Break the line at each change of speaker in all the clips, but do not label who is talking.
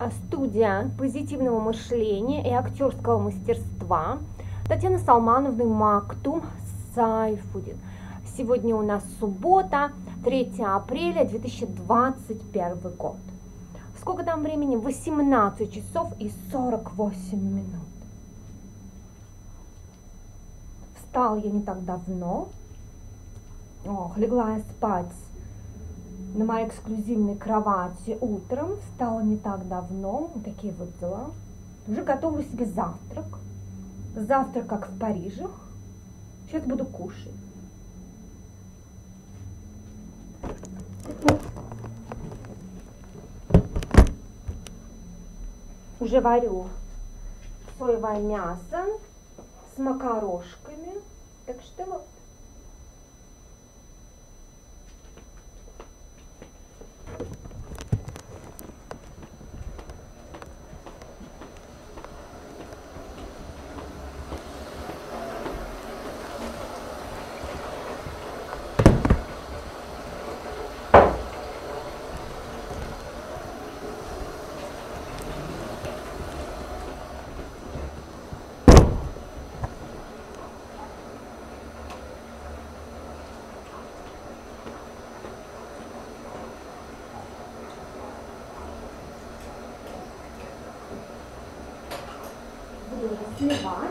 студия позитивного мышления и актерского мастерства Татьяны Салмановны Мактум Сайфудин. Сегодня у нас суббота, 3 апреля 2021 год. Сколько там времени? 18 часов и 48 минут. Встала я не так давно. Легла я спать на моей эксклюзивной кровати утром. Встала не так давно. Вот такие вот дела. Уже готовлю себе завтрак. Завтрак, как в Париже. Сейчас буду кушать. Уже варю соевое мясо с макарошками. Так что вот. Буду разливать.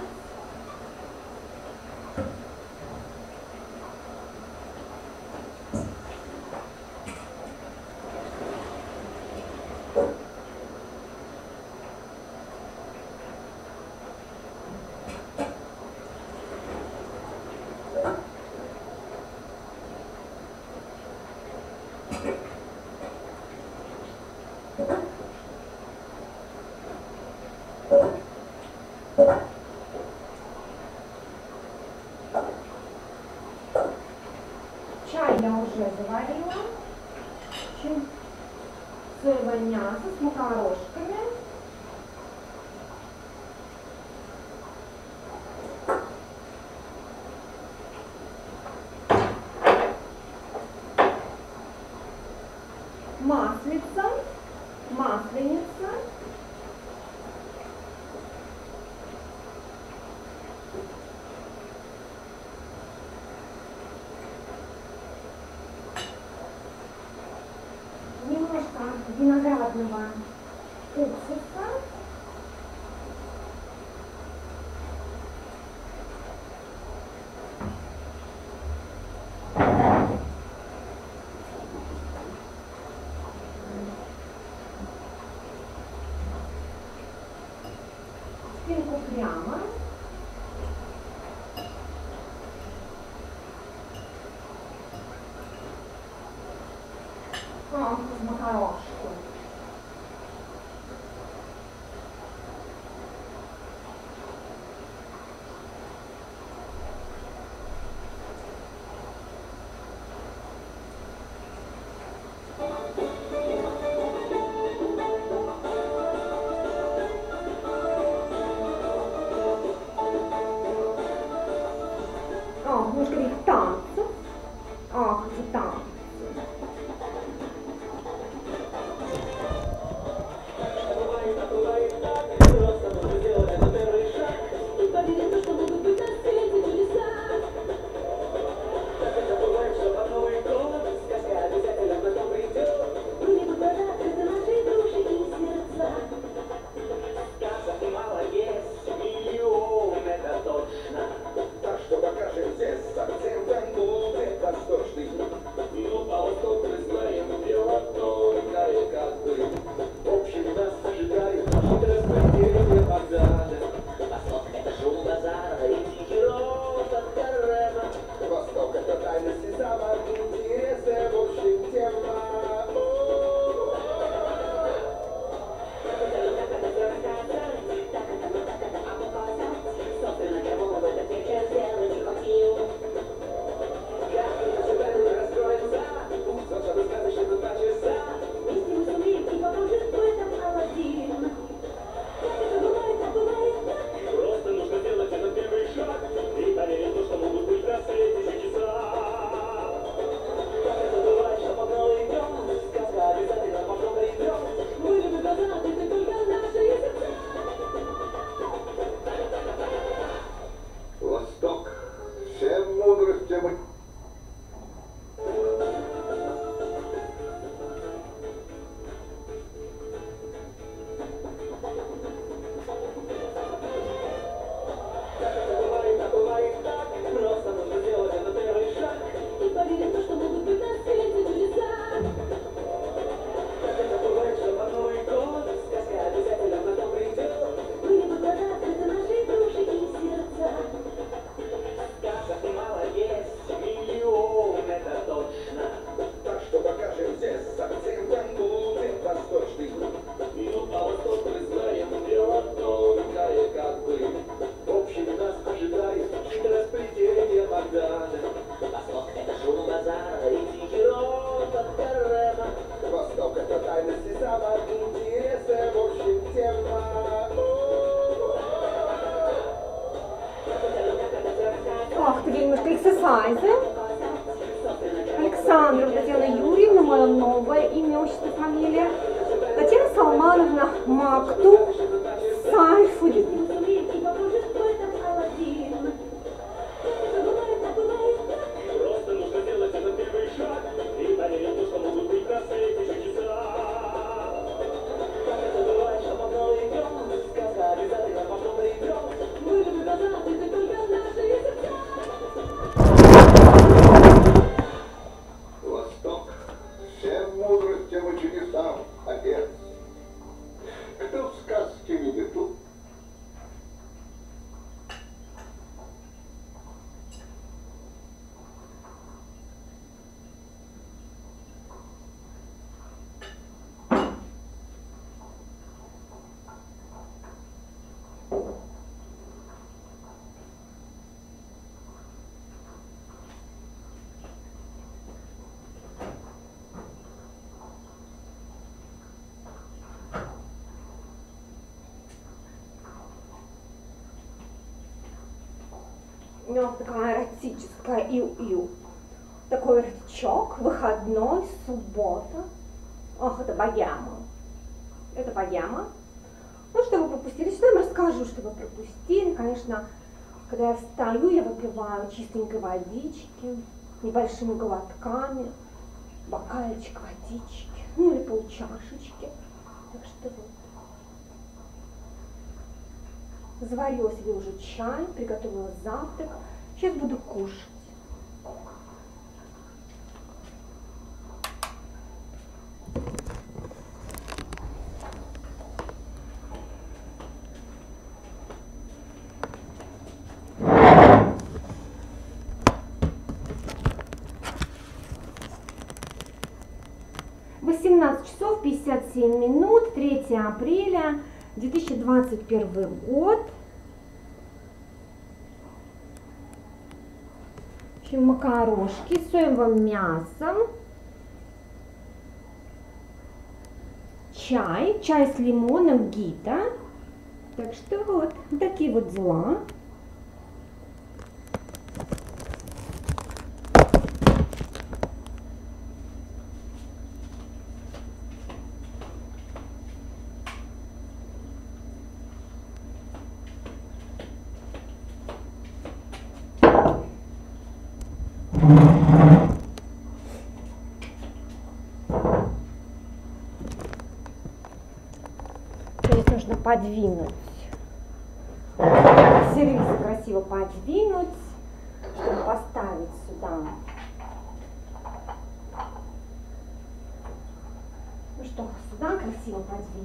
Чай я уже заварила. Соевое мясо с макарошками. Маслица, масленица. Немножко виноградного уксуса. Спинку прямо. С макарошкой. Немножко их танцев. Танцы. фамилия. Татьяна Салмановна Мактум Сайфуллин. У него такая эротическая ил-ил. Такой воротничок, выходной, суббота. Ох, это богема. Это богема. Ну, что вы пропустили? Сейчас я вам расскажу, что вы пропустили. Конечно, когда я встаю, я выпиваю чистенькой водички, небольшими глотками, бокальчик водички, ну или полчашечки. Так что вот. Заварила себе уже чай, приготовила завтрак. Сейчас буду кушать. Часов 57 минут, 3 апреля 2021 год. В общем, макарошки с соевым мясом, чай с лимоном Гита. Так что вот такие вот дела. Здесь нужно подвинуть. Сервис красиво подвинуть, чтобы поставить сюда. Ну что, сюда красиво подвинем.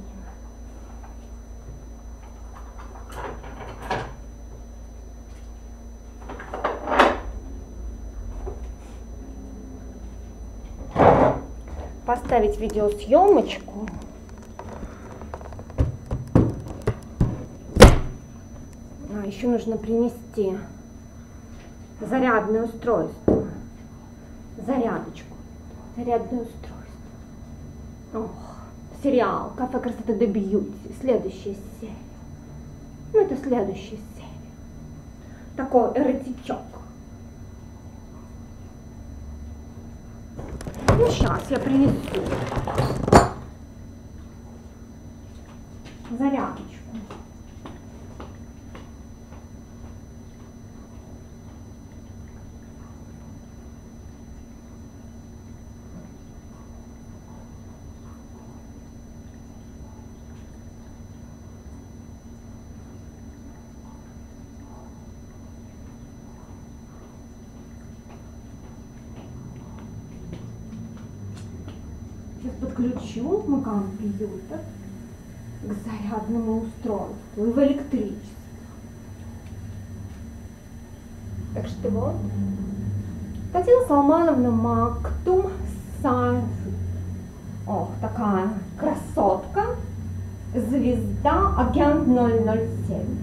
Поставить видеосъемочку. Еще нужно принести зарядное устройство. Зарядочку. Зарядное устройство. Ох, сериал «Кафе красоты де Бьюти». Следующая серия. Ну, это следующая серия. Такой эротичок. Ну, сейчас я принесу зарядочку. Сейчас подключу мой компьютер к зарядному устройству и в электричество. Так что вот. Татьяна Салмановна Мактум Сайфуллин. Ох, такая красотка. Звезда, агент 007.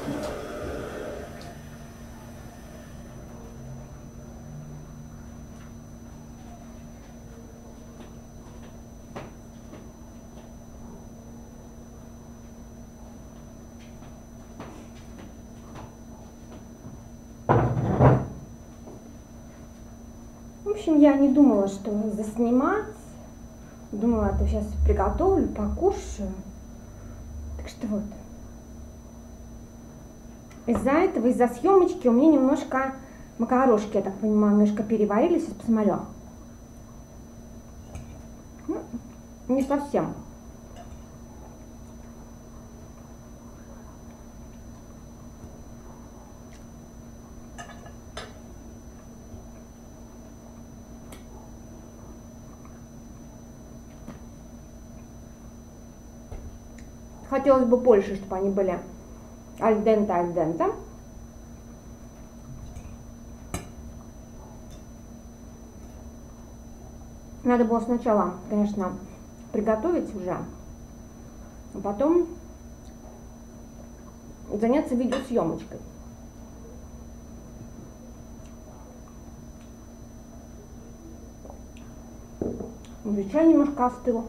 В общем, я не думала, что заснимать. Думала, это сейчас приготовлю, покушаю. Так что вот. Из-за этого, из-за съемочки у меня немножко макарошки, я так понимаю, немножко переварились. Сейчас посмотрю. Ну, не совсем. Хотелось бы больше, чтобы они были альденте, альденте. Надо было сначала, конечно, приготовить уже, а потом заняться видеосъемочкой. Уже чай немножко остыл.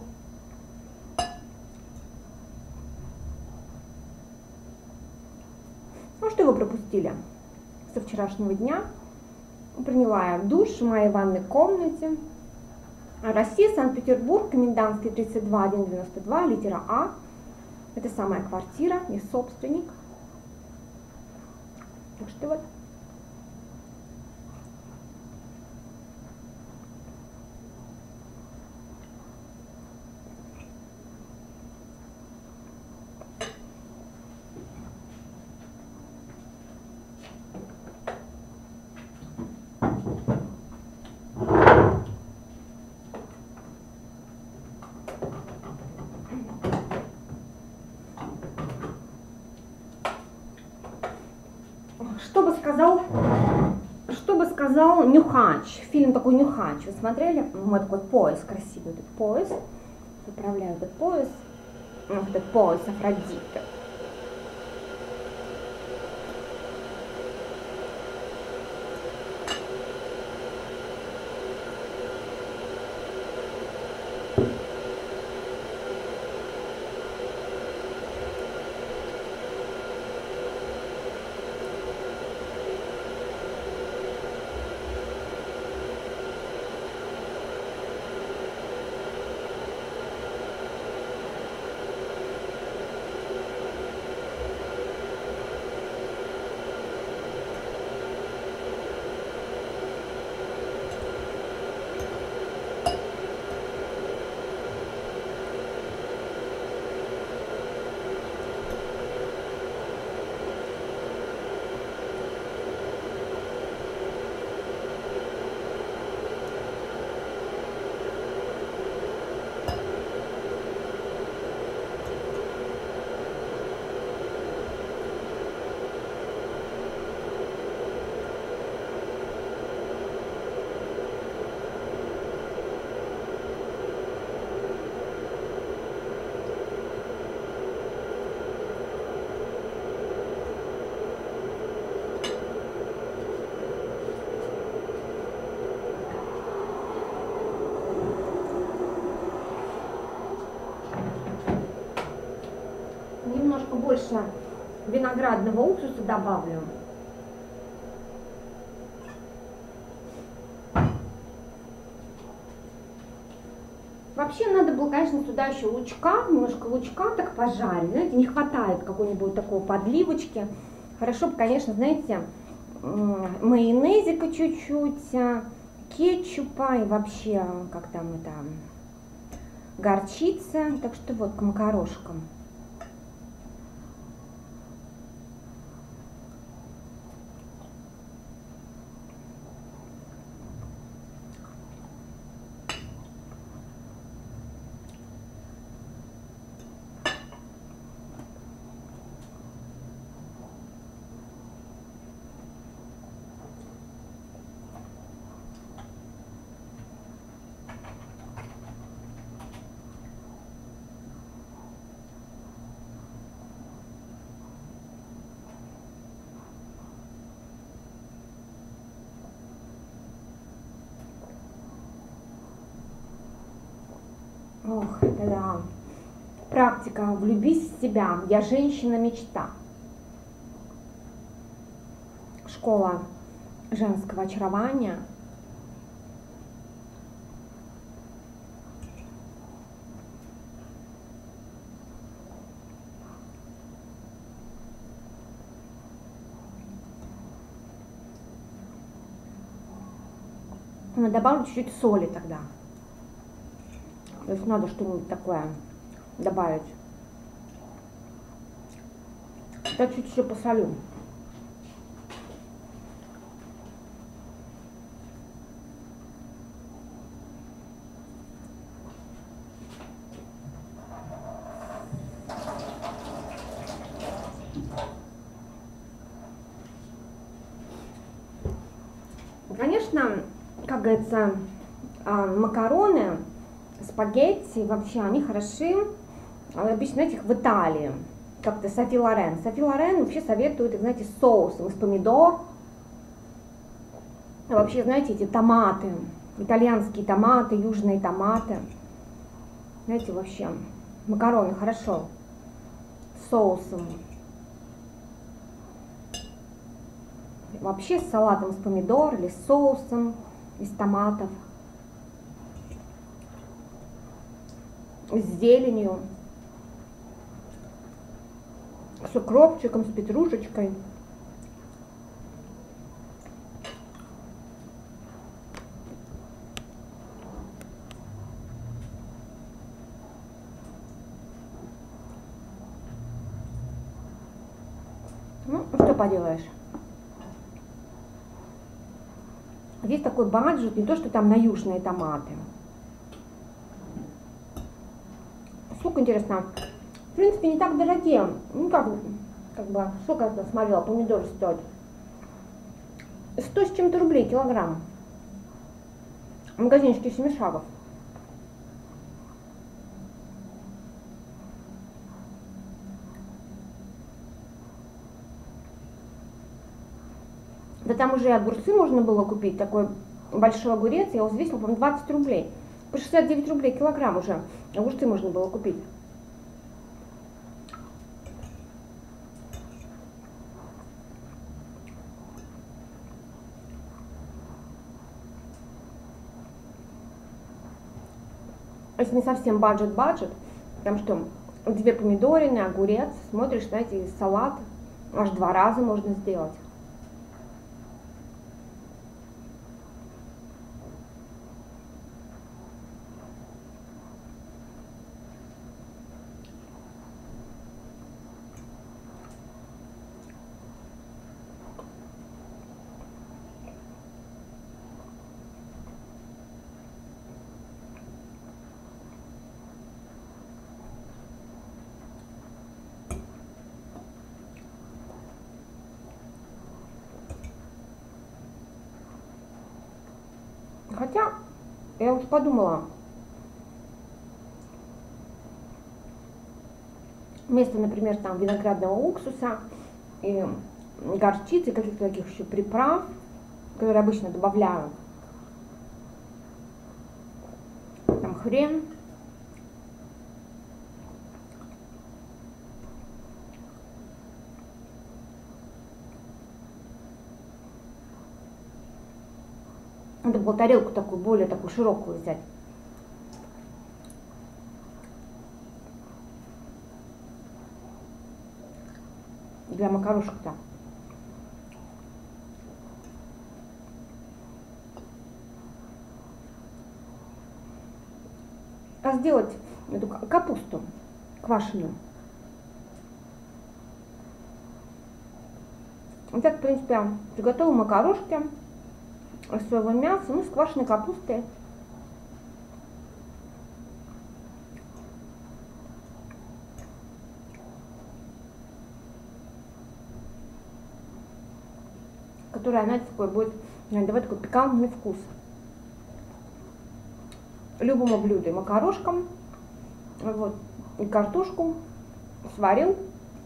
Ну, что вы пропустили со вчерашнего дня? Приняла я душ в моей ванной комнате. Россия, Санкт-Петербург, Комендантский 32, 192, литера А. Это самая квартира, я собственник. Так что вот. Что бы сказал Нюхач? Фильм такой Нюхач. Вы смотрели? Вот такой пояс красивый, этот пояс. Поправляю этот пояс Афродиты. Немножко больше виноградного уксуса добавлю. Вообще надо было, конечно, сюда еще лучка, немножко лучка так пожарить. Знаете, не хватает какой-нибудь такой подливочки. Хорошо бы, конечно, знаете, майонезика чуть-чуть, кетчупа и вообще, как там это, горчица. Так что вот к макарошкам. Ох, да. Практика «Влюбись в себя». Я женщина-мечта. Школа женского очарования. Добавлю чуть-чуть соли тогда. То есть надо что-нибудь такое добавить. Я чуть еще посолю. Конечно, как говорится, макароны, спагетти, вообще они хороши. Обычно, знаете, их в Италии. Как-то Софи Лорен. Софи Лорен вообще советует, знаете, с соусом из помидор. Вообще, знаете, эти томаты, итальянские томаты, южные томаты. Знаете, вообще, макароны хорошо с соусом. Вообще с салатом из помидор или с соусом из томатов. С зеленью. С укропчиком, с петрушечкой. Ну, что поделаешь. Здесь такой баджет, не то, что там на южные томаты. Сколько, интересно, в принципе, не так дорогие. Ну, как бы, сколько я смотрела, помидоры стоят. 100 с чем-то рублей килограмм. В магазинчике Семишагов. Да там уже и огурцы можно было купить, такой большой огурец, я его взвесила, по-моему, 20 рублей. По 69 рублей килограмм уже огурцы можно было купить. Если не совсем баджет, там что, 2 помидорины, огурец, смотришь, знаете, салат, аж 2 раза можно сделать. Хотя, я уж подумала, вместо, например, там виноградного уксуса и горчицы, каких-то таких еще приправ, которые обычно добавляют, там хрен, надо было тарелку такую, более такую широкую взять. Для макарошек-то. А сделать эту капусту квашеную. Вот так, в принципе, приготовила макарошки из своего мяса, ну, с квашеной капустой. Которая, знаете, такой будет давать такой пикантный вкус любому блюду, и макарошкам, вот, и картошку сварил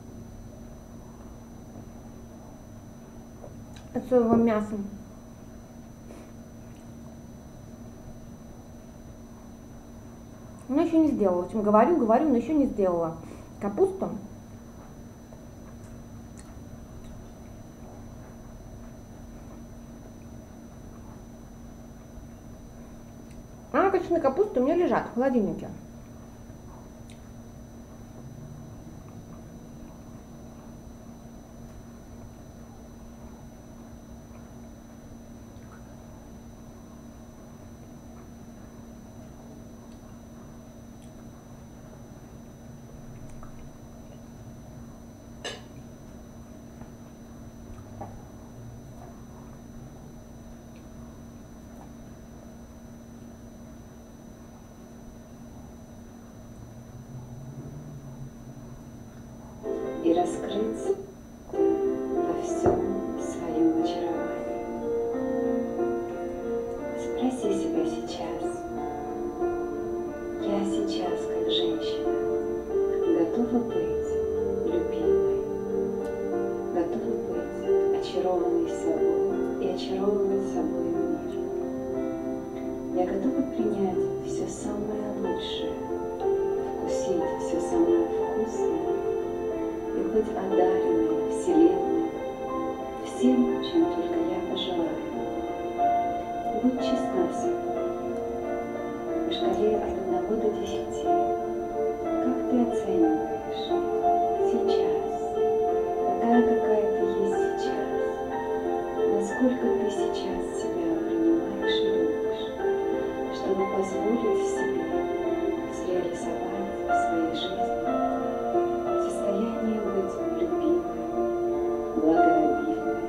с соевым мясом. Ну, еще не сделала. В общем, говорю, но еще не сделала капусту. А кочаны капусты у меня лежат в холодильнике.
И раскрыть во всем своем очаровании. Спроси себя сейчас: я сейчас, как женщина, готова быть любимой, готова быть очарованной собой и очаровывать собой мир. Я готова принять все самое лучшее, вкусить все самое вкусное и быть одаренной Вселенной всем, чем только я пожелаю. Будь честна с собой. По шкале от 1 до 10, как ты оцениваешь сейчас, такая, какая ты есть сейчас, насколько ты сейчас себя принимаешь и любишь, чтобы позволить себе реализовать в своей жизни состояние быть любимой, благообильной,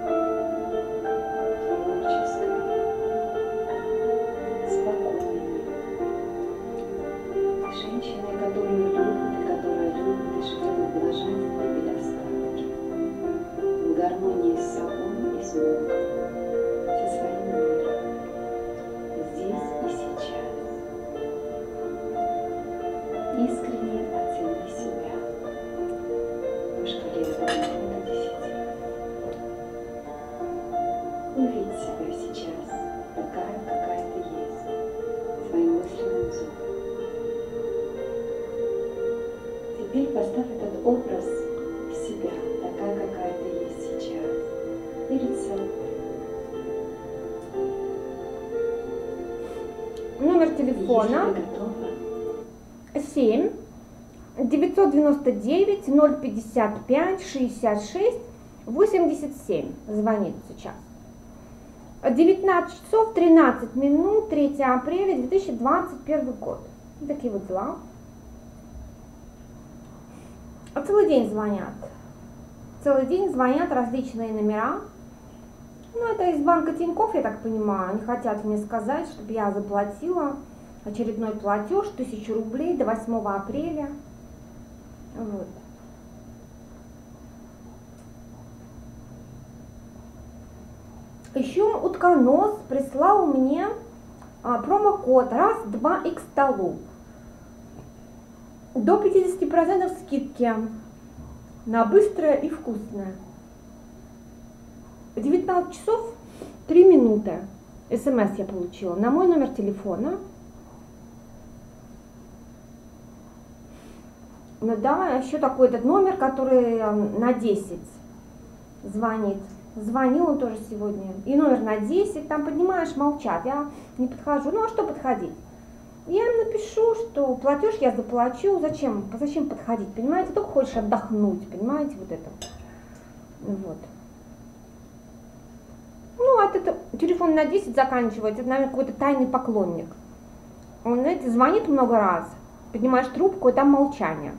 творческой, спокойной, женщиной, которую любит и которая любит и живет в блаженстве и достатке, в гармонии с собой и с Богом, со своим миром, здесь и сейчас. Искренне оцени себя по шкале от 1 до 10. Увидь себя сейчас, такая, какая ты есть, своим мысленным взором. Теперь поставь этот образ себя, такая, какая ты есть сейчас, перед собой.
Номер телефона.
Если ты готова,
7 999 055 66 87. Звонит сейчас. 19 часов 13 минут, 3 апреля 2021 год. Вот такие вот дела. Целый день звонят. Целый день звонят различные номера. Ну, это из банка Тинькофф, я так понимаю. Они хотят мне сказать, чтобы я заплатила очередной платеж 1000 рублей до 8 апреля. Вот. Еще утконос прислал мне промокод раз-2 Xtalub. До 50% скидки на быстрое и вкусное. 19 часов 3 минуты. СМС я получила на мой номер телефона. Ну да, еще такой этот номер, который на 10 звонит. Звонил он тоже сегодня. И номер на 10, там, поднимаешь, молчат. Я не подхожу. Ну а что подходить? Я им напишу, что платеж я заплачу. Зачем подходить? Понимаете, только хочешь отдохнуть. Понимаете, вот это. Вот. Ну, от этого телефон на 10 заканчивается. Это, наверное, какой-то тайный поклонник. Он, знаете, звонит много раз. Поднимаешь трубку, и там молчание.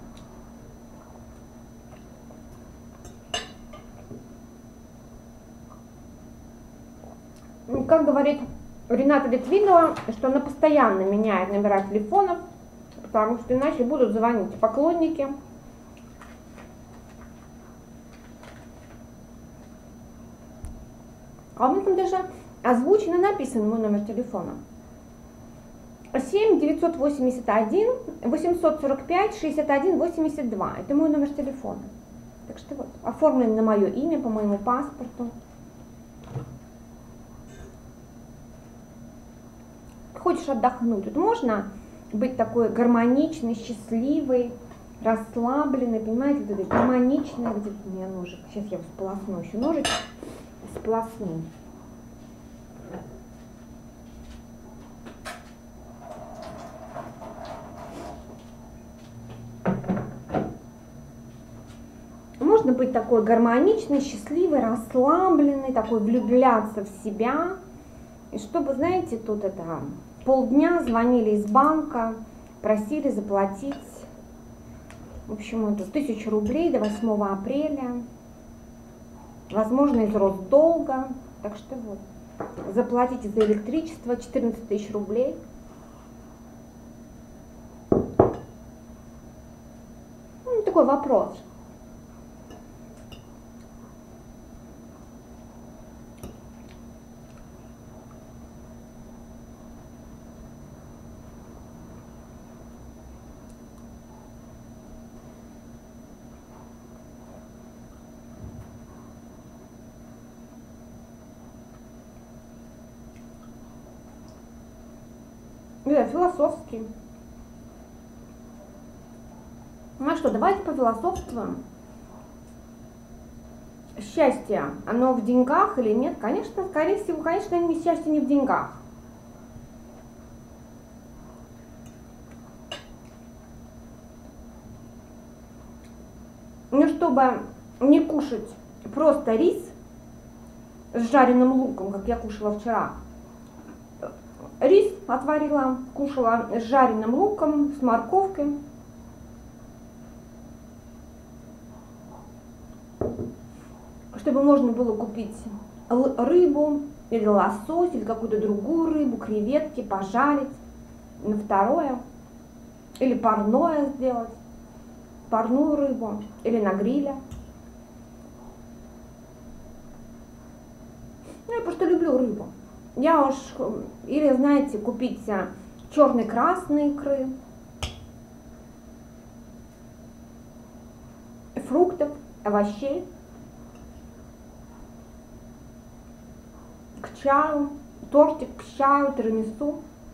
Как говорит Рената Литвинова, что она постоянно меняет номера телефонов, потому что иначе будут звонить поклонники. А у меня там даже озвучено написано мой номер телефона. 7 981 845 61 82. Это мой номер телефона. Так что вот, оформлен на мое имя, по моему паспорту. Хочешь отдохнуть? Тут можно быть такой гармоничной, счастливой, расслабленной, понимаете, вот этой гармоничной, где у меня ножик, сейчас я его сполосну, еще ножик сполосну. Можно быть такой гармоничной, счастливой, расслабленной, такой влюбляться в себя. И чтобы, знаете, тут это полдня звонили из банка, просили заплатить, в общем, это 1000 рублей до 8 апреля, возможно, из Росдолга. Так что вот, заплатите за электричество 14 000 рублей. Ну, такой вопрос. Да, философский. Ну что, давайте пофилософствуем. Счастье, оно в деньгах или нет? Конечно, скорее всего, конечно, счастье не в деньгах. Ну, чтобы не кушать просто рис с жареным луком, как я кушала вчера. Рис отварила, кушала с жареным луком, с морковкой. Чтобы можно было купить рыбу, или лосось, или какую-то другую рыбу, креветки, пожарить на второе. Или парное сделать, парную рыбу, или на гриле. Ну, я просто люблю рыбу. Я уж, или, знаете, купить черной-красной икры, фруктов, овощей, к чаю, тортик к чаю, тирамису.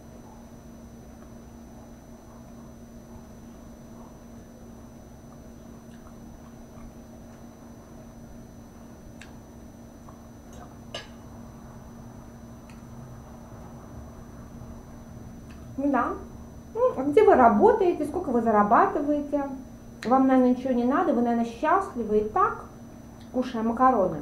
Да. Ну, а где вы работаете, сколько вы зарабатываете? Вам, наверное, ничего не надо, вы, наверное, счастливы и так, кушая макароны.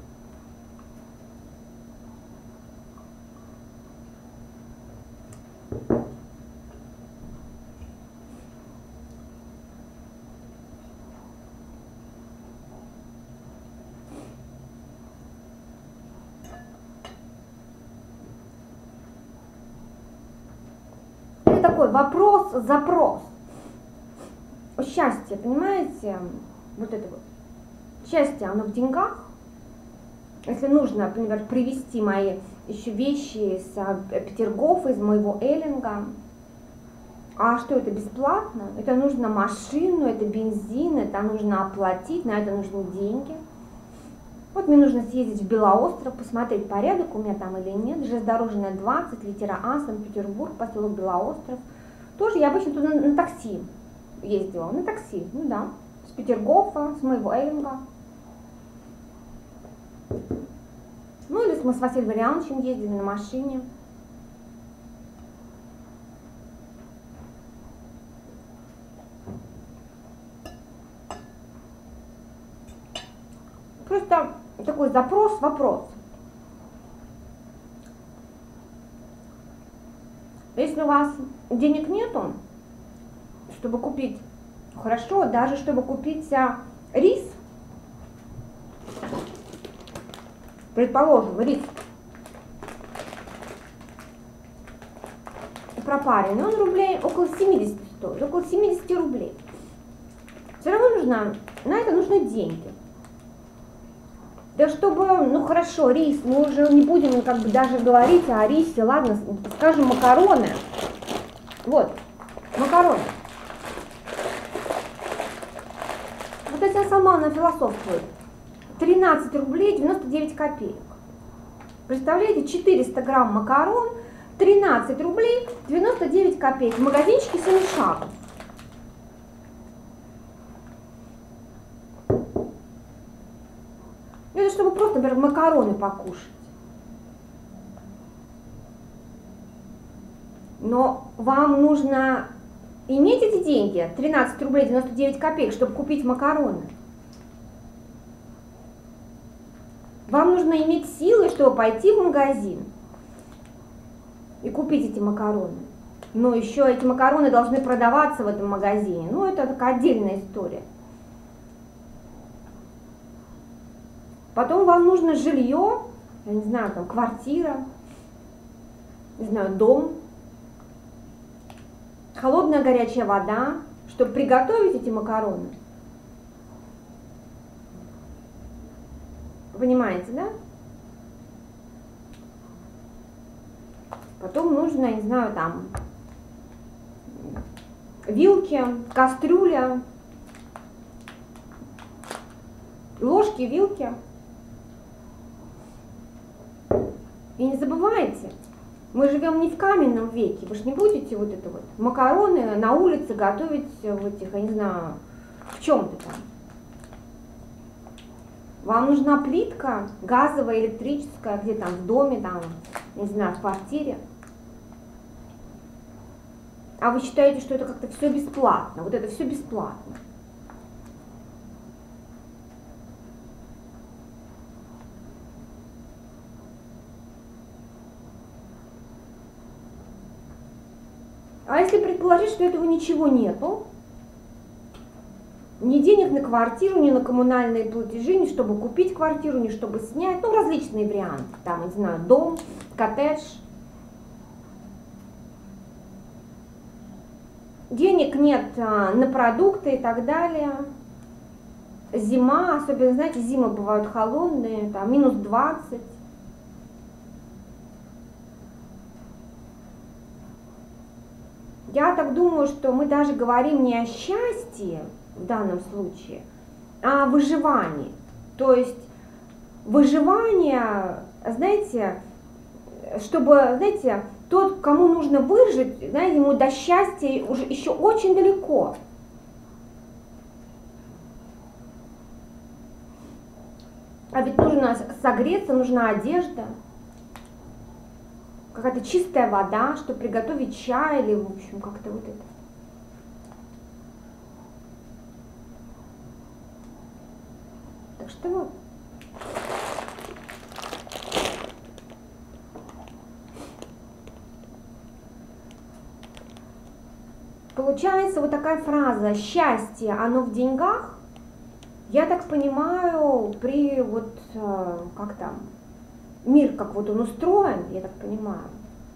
Такой вопрос-запрос. Счастье, понимаете, вот это вот. Счастье, оно в деньгах. Если нужно, например, привезти мои еще вещи из Петергофа, из моего Эллинга, а что это бесплатно? Это нужно машину, это бензин, это нужно оплатить, на это нужны деньги. Вот мне нужно съездить в Белоостров, посмотреть, порядок у меня там или нет. Железнодорожная 20, литера А, Санкт-Петербург, поселок Белоостров. Тоже я обычно туда на такси ездила, на такси, ну да, с Петергофа, с моего Эллинга. Ну или мы с Василием Вариановичем ездили на машине. Просто такой запрос-вопрос. Если у вас денег нету, чтобы купить, хорошо, даже чтобы купить рис, предположим, рис пропаренный, он рублей около 70 стоит, около 70 рублей. Все равно нужно, на это нужны деньги. Да чтобы, ну хорошо, рис, мы уже не будем как бы даже говорить о рисе, ладно, скажем макароны. Вот, макароны. Вот это я сама нафилософствую. 13 рублей 99 копеек. Представляете, 400 грамм макарон 13 рублей 99 копеек в магазинчике Семишагов. Это чтобы просто, например, макароны покушать. Но вам нужно иметь эти деньги, 13 рублей 99 копеек, чтобы купить макароны. Вам нужно иметь силы, чтобы пойти в магазин и купить эти макароны. Но еще эти макароны должны продаваться в этом магазине. Ну, это такая отдельная история. Потом вам нужно жилье, я не знаю, там квартира, не знаю, дом, холодная горячая вода, чтобы приготовить эти макароны. Понимаете, да? Потом нужно, я не знаю, там вилки, кастрюля, ложки, вилки. И не забывайте, мы живем не в каменном веке, вы же не будете вот это вот макароны на улице готовить в этих, я не знаю, в чем-то там. Вам нужна плитка газовая, электрическая, где там в доме, там, не знаю, в квартире. А вы считаете, что это как-то все бесплатно, вот это все бесплатно. А если предположить, что этого ничего нету, ни денег на квартиру, ни на коммунальные платежи, ни чтобы купить квартиру, ни чтобы снять, ну различные варианты, там, не знаю, дом, коттедж. Денег нет на продукты и так далее. Зима, особенно, знаете, зимы бывают холодные, там, минус 20. Я так думаю, что мы даже говорим не о счастье в данном случае, а о выживании. То есть выживание, знаете, чтобы, знаете, тот, кому нужно выжить, знаете, ему до счастья уже еще очень далеко. А ведь нужно согреться, нужна одежда, какая-то чистая вода, чтобы приготовить чай или, в общем, как-то вот это. Так что вот. Получается вот такая фраза «счастье, оно в деньгах», я так понимаю, при вот, как там, мир, как вот он устроен, я так понимаю,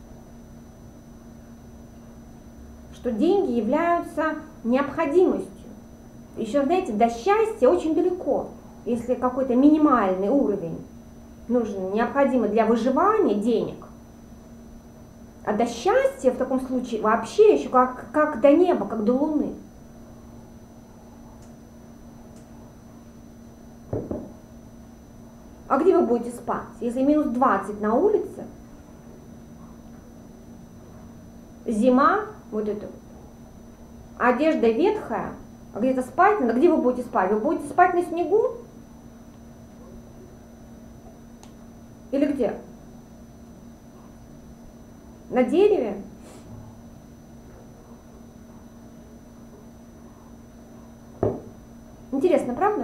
что деньги являются необходимостью. Еще, знаете, до счастья очень далеко, если какой-то минимальный уровень нужен, необходимый для выживания денег. А до счастья в таком случае вообще еще как до неба, как до луны. А где вы будете спать? Если минус 20 на улице, зима, вот это вот, одежда ветхая, а где-то спать надо, где вы будете спать? Вы будете спать на снегу? Или где? На дереве? Интересно, правда?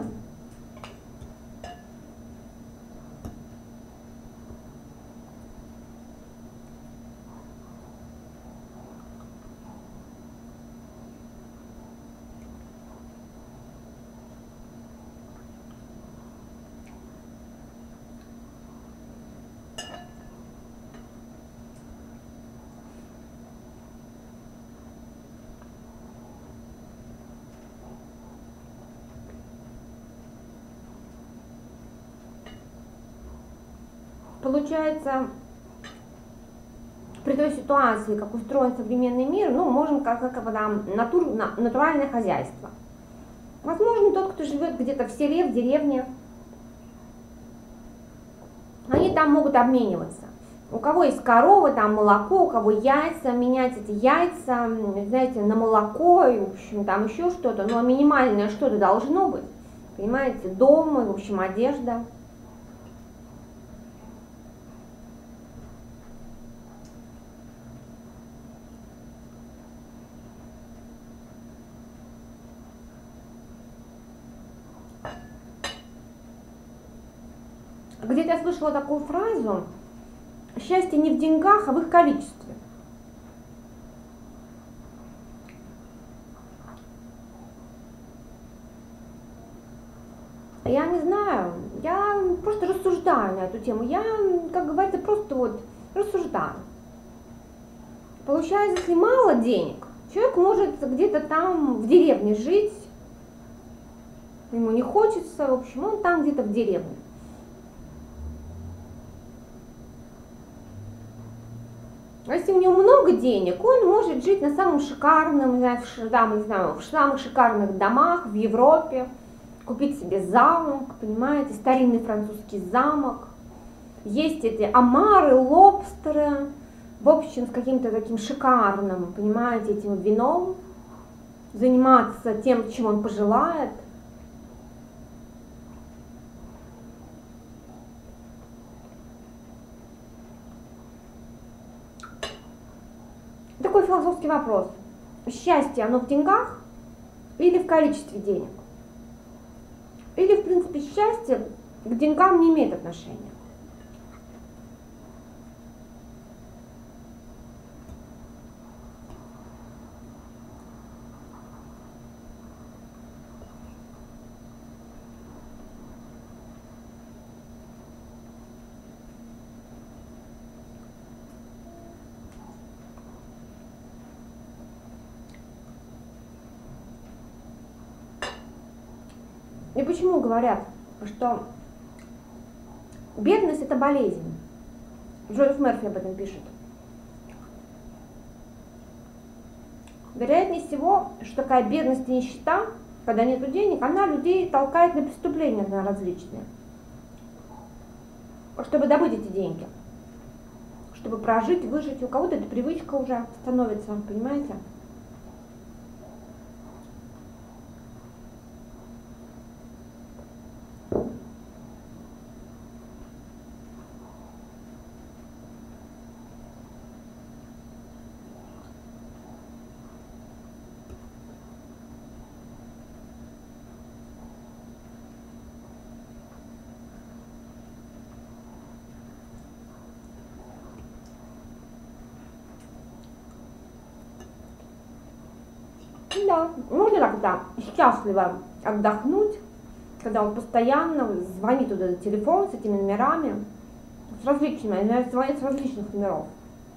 Получается, при той ситуации, как устроен современный мир, ну, можем как там, натуральное хозяйство. Возможно, тот, кто живет где-то в селе, в деревне, они там могут обмениваться. У кого есть корова, там молоко, у кого яйца, менять эти яйца, знаете, на молоко, и, в общем, там еще что-то, но минимальное что-то должно быть, понимаете, дом, и, в общем, одежда. Где-то я слышала такую фразу: счастье не в деньгах, а в их количестве. Я не знаю, я просто рассуждаю на эту тему. Я, как говорится, просто вот рассуждаю. Получается, если мало денег, человек может где-то там в деревне жить, ему не хочется, в общем, он там где-то в деревне. А если у него много денег, он может жить на самом шикарном, там, не знаю, в самых шикарных домах в Европе, купить себе замок, понимаете, старинный французский замок, есть эти омары, лобстеры, в общем, с каким-то таким шикарным, понимаете, этим вином, заниматься тем, чем он пожелает. Такой философский вопрос. Счастье, оно в деньгах или в количестве денег? Или, в принципе, счастье к деньгам не имеет отношения? И почему говорят, что бедность – это болезнь? Джозеф Мерфи об этом пишет. Вероятнее всего, что такая бедность и нищета, когда нет денег, она людей толкает на преступления на различные, чтобы добыть эти деньги, чтобы прожить, выжить. У кого-то это привычка уже становится, понимаете? Да, можно как-то счастливо отдохнуть, когда он постоянно звонит туда на телефон с этими номерами, с различными, звонит с различных номеров.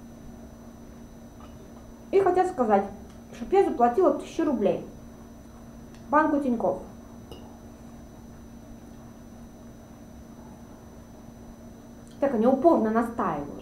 И хотят сказать, чтобы я заплатила 1000 рублей банку Тинькофф. Так они упорно настаивают.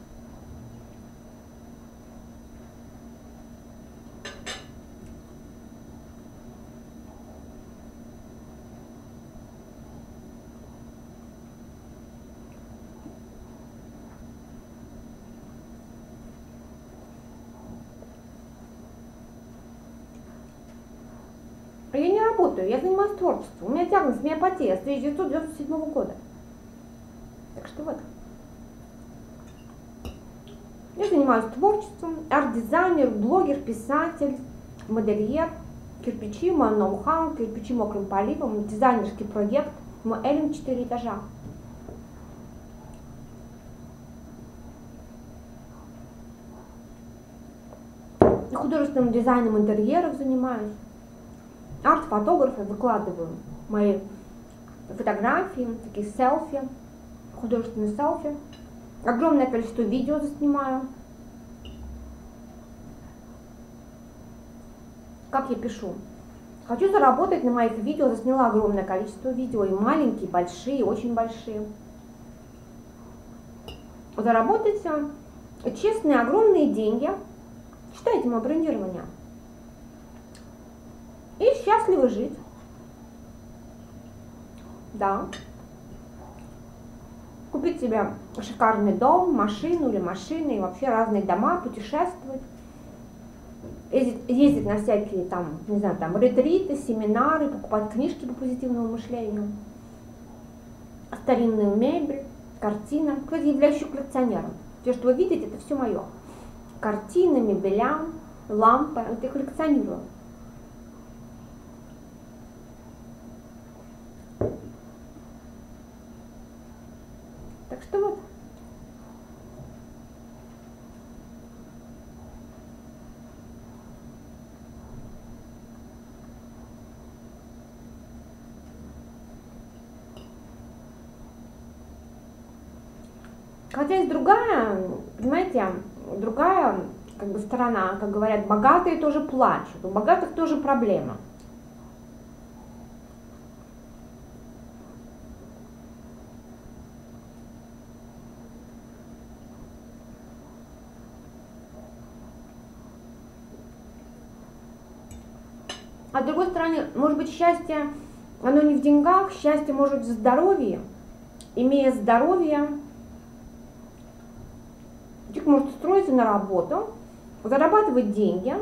Я не работаю, я занимаюсь творчеством. У меня диагноз миопатия с 1997 года. Так что вот. Я занимаюсь творчеством, арт-дизайнер, блогер, писатель, модельер, кирпичи, мой ноу-хау, кирпичи мокрым поливом, дизайнерский проект, мой Элем 4 этажа. Художественным дизайном интерьеров занимаюсь. Арт-фотографы, выкладываю мои фотографии, такие селфи, художественные селфи. Огромное количество видео заснимаю. Как я пишу? Хочу заработать на моих видео, засняла огромное количество видео, и маленькие, и большие, и очень большие. Заработать честные, огромные деньги. Читайте мое брендирование. И счастливо жить. Да. купить себе шикарный дом, машину или машины, и вообще разные дома, путешествовать, ездить на всякие там, не знаю, там ретриты, семинары, покупать книжки по позитивному мышлению, старинную мебель, картины. Кстати, являюсь коллекционером. Все, что вы видите, это все мое. Картины, мебеля, лампы, вот я коллекционирую. Так что вот. Хотя есть другая, понимаете, другая как бы сторона, как говорят, богатые тоже плачут, у богатых тоже проблема. А с другой стороны, может быть, счастье, оно не в деньгах, счастье может быть в здоровье. Имея здоровье, человек может устроиться на работу, зарабатывать деньги.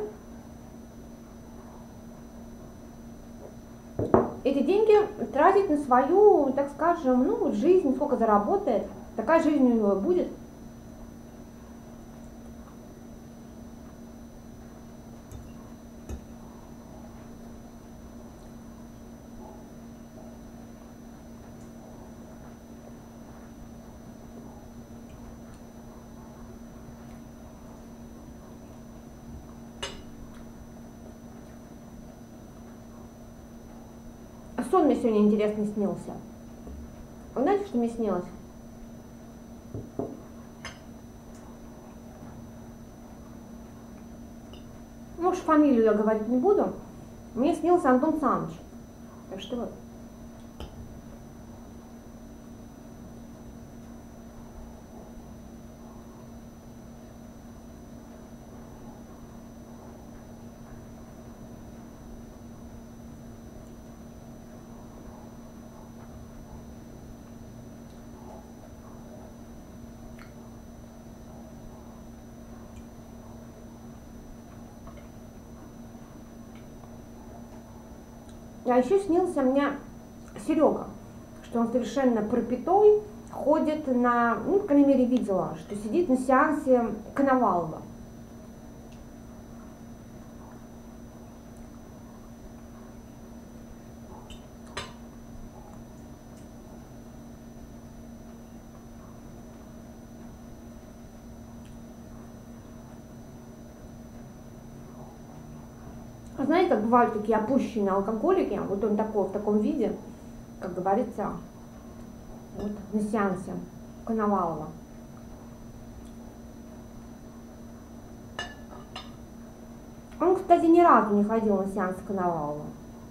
Эти деньги тратить на свою, так скажем, ну, жизнь, сколько заработает, такая жизнь у него будет. Сон мне сегодня интересный снился. Вы знаете, что мне снилось? Ну уж фамилию я говорить не буду. Мне снился Антон Саныч. Так что вот. А еще снился мне Серега, что он совершенно пропитой, ходит на, ну, по крайней мере, видела, что сидит на сеансе Коновалова. Знаете, как бывают такие опущенные алкоголики, вот он такой, в таком виде, как говорится, вот на сеансе Коновалова. Он, кстати, ни разу не ходил на сеанс Коновалова.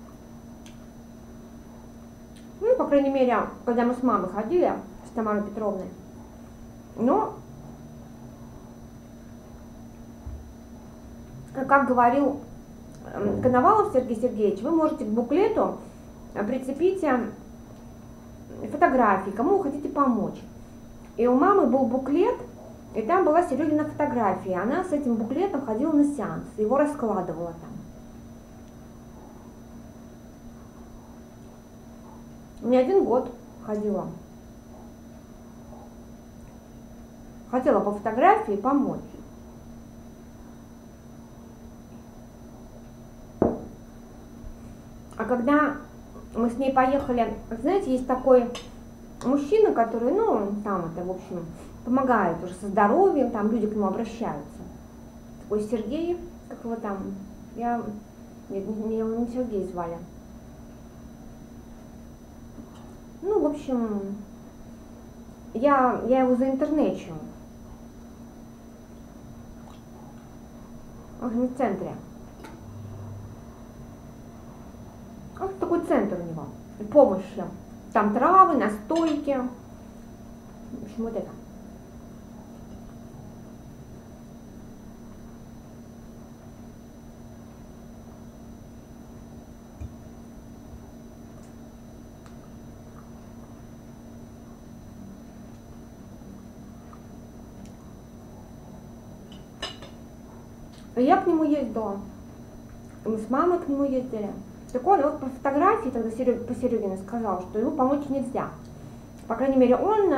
Ну, по крайней мере, когда мы с мамой ходили, с Тамарой Петровной. Но, как говорил Коновалов Сергей Сергеевич, вы можете к буклету прицепить фотографии, кому вы хотите помочь. И у мамы был буклет, и там была Серегина фотография. Она с этим буклетом ходила на сеанс, его раскладывала там. Не 1 год ходила. Хотела по фотографии помочь. А когда мы с ней поехали, знаете, есть такой мужчина, который, ну, там это, в общем, помогает уже со здоровьем, там люди к нему обращаются. Такой Сергей, как его там, нет, не Сергей звали. Ну, в общем, я его заинтернечу. Он в центре. Вот такой центр у него. Помощи. Там травы, настойки. В общем, вот это. Я к нему ездила, мы с мамой к нему ездили. Так он вот по фотографии тогда по Серегиной сказал, что ему помочь нельзя. По крайней мере, он,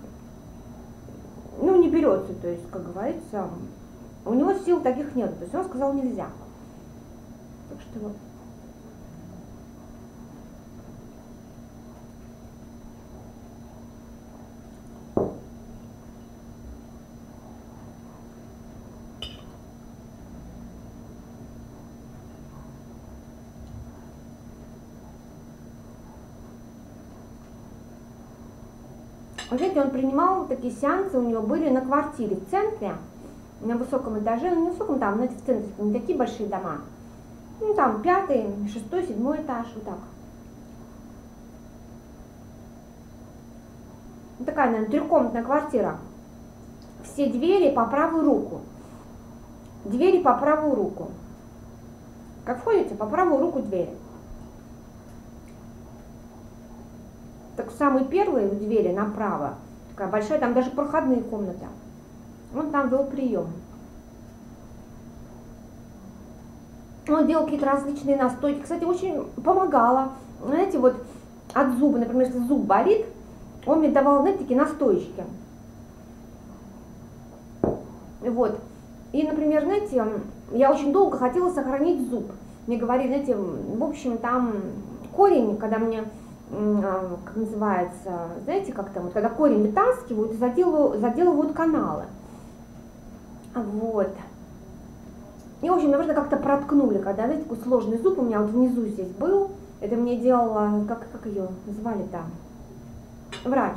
ну, не берется, то есть, как говорится, у него сил таких нет, то есть он сказал нельзя. Так что вот. Вы знаете, он принимал такие сеансы, у него были на квартире в центре, на высоком этаже, ну не высоком, там, знаете, в центре, не такие большие дома. Ну там 5-й, 6-й, 7-й этаж, вот так. Такая, наверное, трехкомнатная квартира. Все двери по правую руку. Двери по правую руку. Как входите, по правую руку двери. Так самые первые двери направо, такая большая, там даже проходные комнаты. Он там вел прием. Он делал какие-то различные настойки. Кстати, очень помогало. Знаете, вот от зуба, например, если зуб болит, он мне давал, знаете, такие настоечки. Вот. И, например, знаете, я очень долго хотела сохранить зуб. Мне говорили, знаете, в общем, там корень, когда мне, как называется, знаете, как там, вот, когда корень вытаскивают и заделывают каналы. Вот. И, в общем, наверное, как-то проткнули, когда, знаете, такой сложный зуб у меня вот внизу здесь был. Это мне делала, как ее звали там? Врач.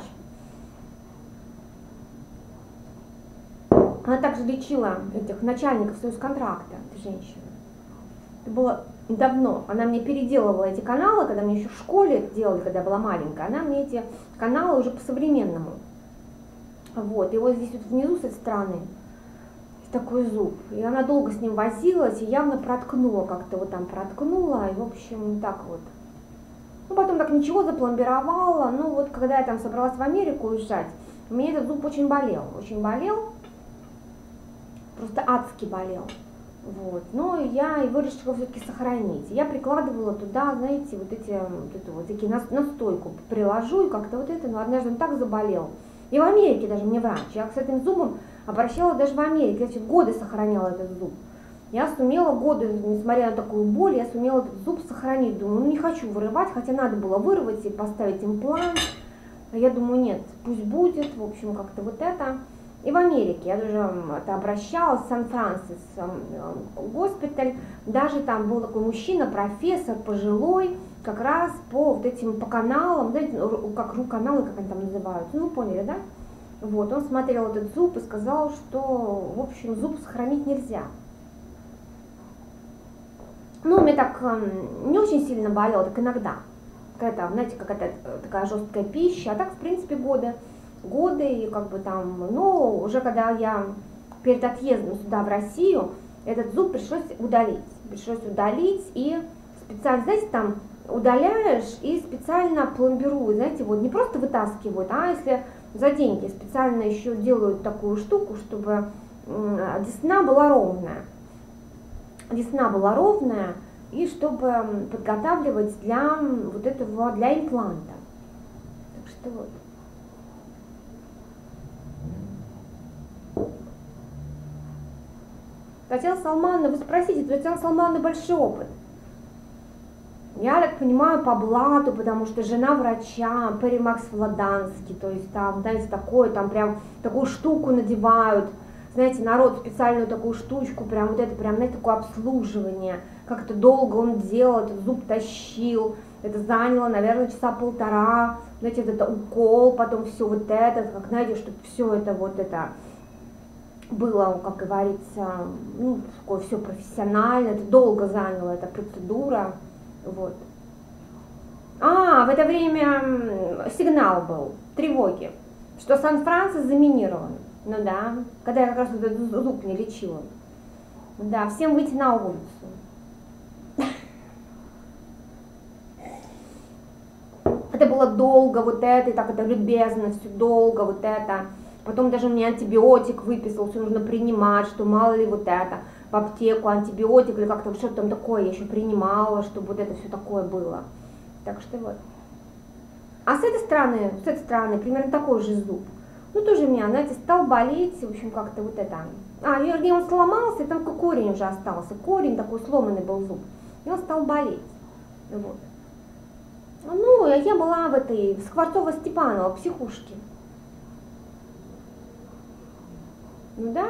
Она также лечила этих начальников союзконтракта, эта женщина. Это было давно. Она мне переделывала эти каналы, когда мне еще в школе это делали, когда я была маленькая. Она мне эти каналы уже по-современному. Вот. И вот здесь вот внизу с этой стороны такой зуб. И она долго с ним возилась и явно проткнула, как-то вот там проткнула. И, в общем, так вот. Ну, потом так ничего, запломбировала. Ну, вот когда я там собралась в Америку уезжать, у меня этот зуб очень болел. Очень болел. Просто адски болел. Вот. Но я его решила все-таки сохранить. Я прикладывала туда, знаете, вот эту вот такие настойку приложу, и как-то вот это, но однажды он так заболел. И в Америке даже мне врач. Я с этим зубом обращалась даже в Америке. Я годы сохраняла этот зуб. Я сумела годы, несмотря на такую боль, я сумела этот зуб сохранить. Думаю, ну не хочу вырывать, хотя надо было вырвать и поставить имплант. А я думаю, нет, пусть будет, в общем, как-то вот это. И в Америке я даже обращалась в Сан-Франсис госпиталь, даже там был такой мужчина, профессор, пожилой, как раз по вот этим, по каналам, знаете, как руканалы, как они там называются, ну вы поняли, да? Вот, он смотрел этот зуб и сказал, что, в общем, зуб сохранить нельзя. Ну, мне так не очень сильно болело, так иногда. Какая-то, знаете, какая-то такая жесткая пища, а так, в принципе, годы и как бы там, но уже когда я перед отъездом сюда в Россию, этот зуб пришлось удалить и специально, знаете, там удаляешь и специально пломбируют, знаете, вот не просто вытаскивают, а если за деньги специально еще делают такую штуку, чтобы десна была ровная. Десна была ровная, и чтобы подготавливать для вот этого, для импланта. Так что вот. Татьяна Салмановна, вы спросите, Татьяна Салмановна большой опыт. Я так понимаю, по блату, потому что жена врача, Перри Макс Владанский, то есть там, знаете, такое, там прям такую штуку надевают, знаете, народ специальную такую штучку, прям вот это, прям, знаете, такое обслуживание, как-то долго он делал, этот зуб тащил, это заняло, наверное, часа полтора, знаете, это укол, потом все вот это, как, знаете, чтобы все это вот это было, как говорится, ну, такое все профессионально, это долго заняло, эта процедура, вот. В это время сигнал был, тревоги, что Сан-Франциско заминирован. Ну да, когда я как раз этот зуб не лечила. Да, всем выйти на улицу. Это было долго, вот это, и так это любезно, все долго, вот это. Потом даже мне антибиотик выписал, все нужно принимать, что мало ли вот это. в аптеку антибиотик или как-то что-то там такое я еще принимала, чтобы вот это все такое было. Так что вот. А с этой стороны примерно такой же зуб. Ну, тоже у меня, знаете, стал болеть, в общем, как-то вот это. Вернее, он сломался, и там как корень уже остался. Корень такой сломанный был зуб. И он стал болеть. Вот. Ну, я была в этой, в Скворцово-Степаново, психушке. Ну да.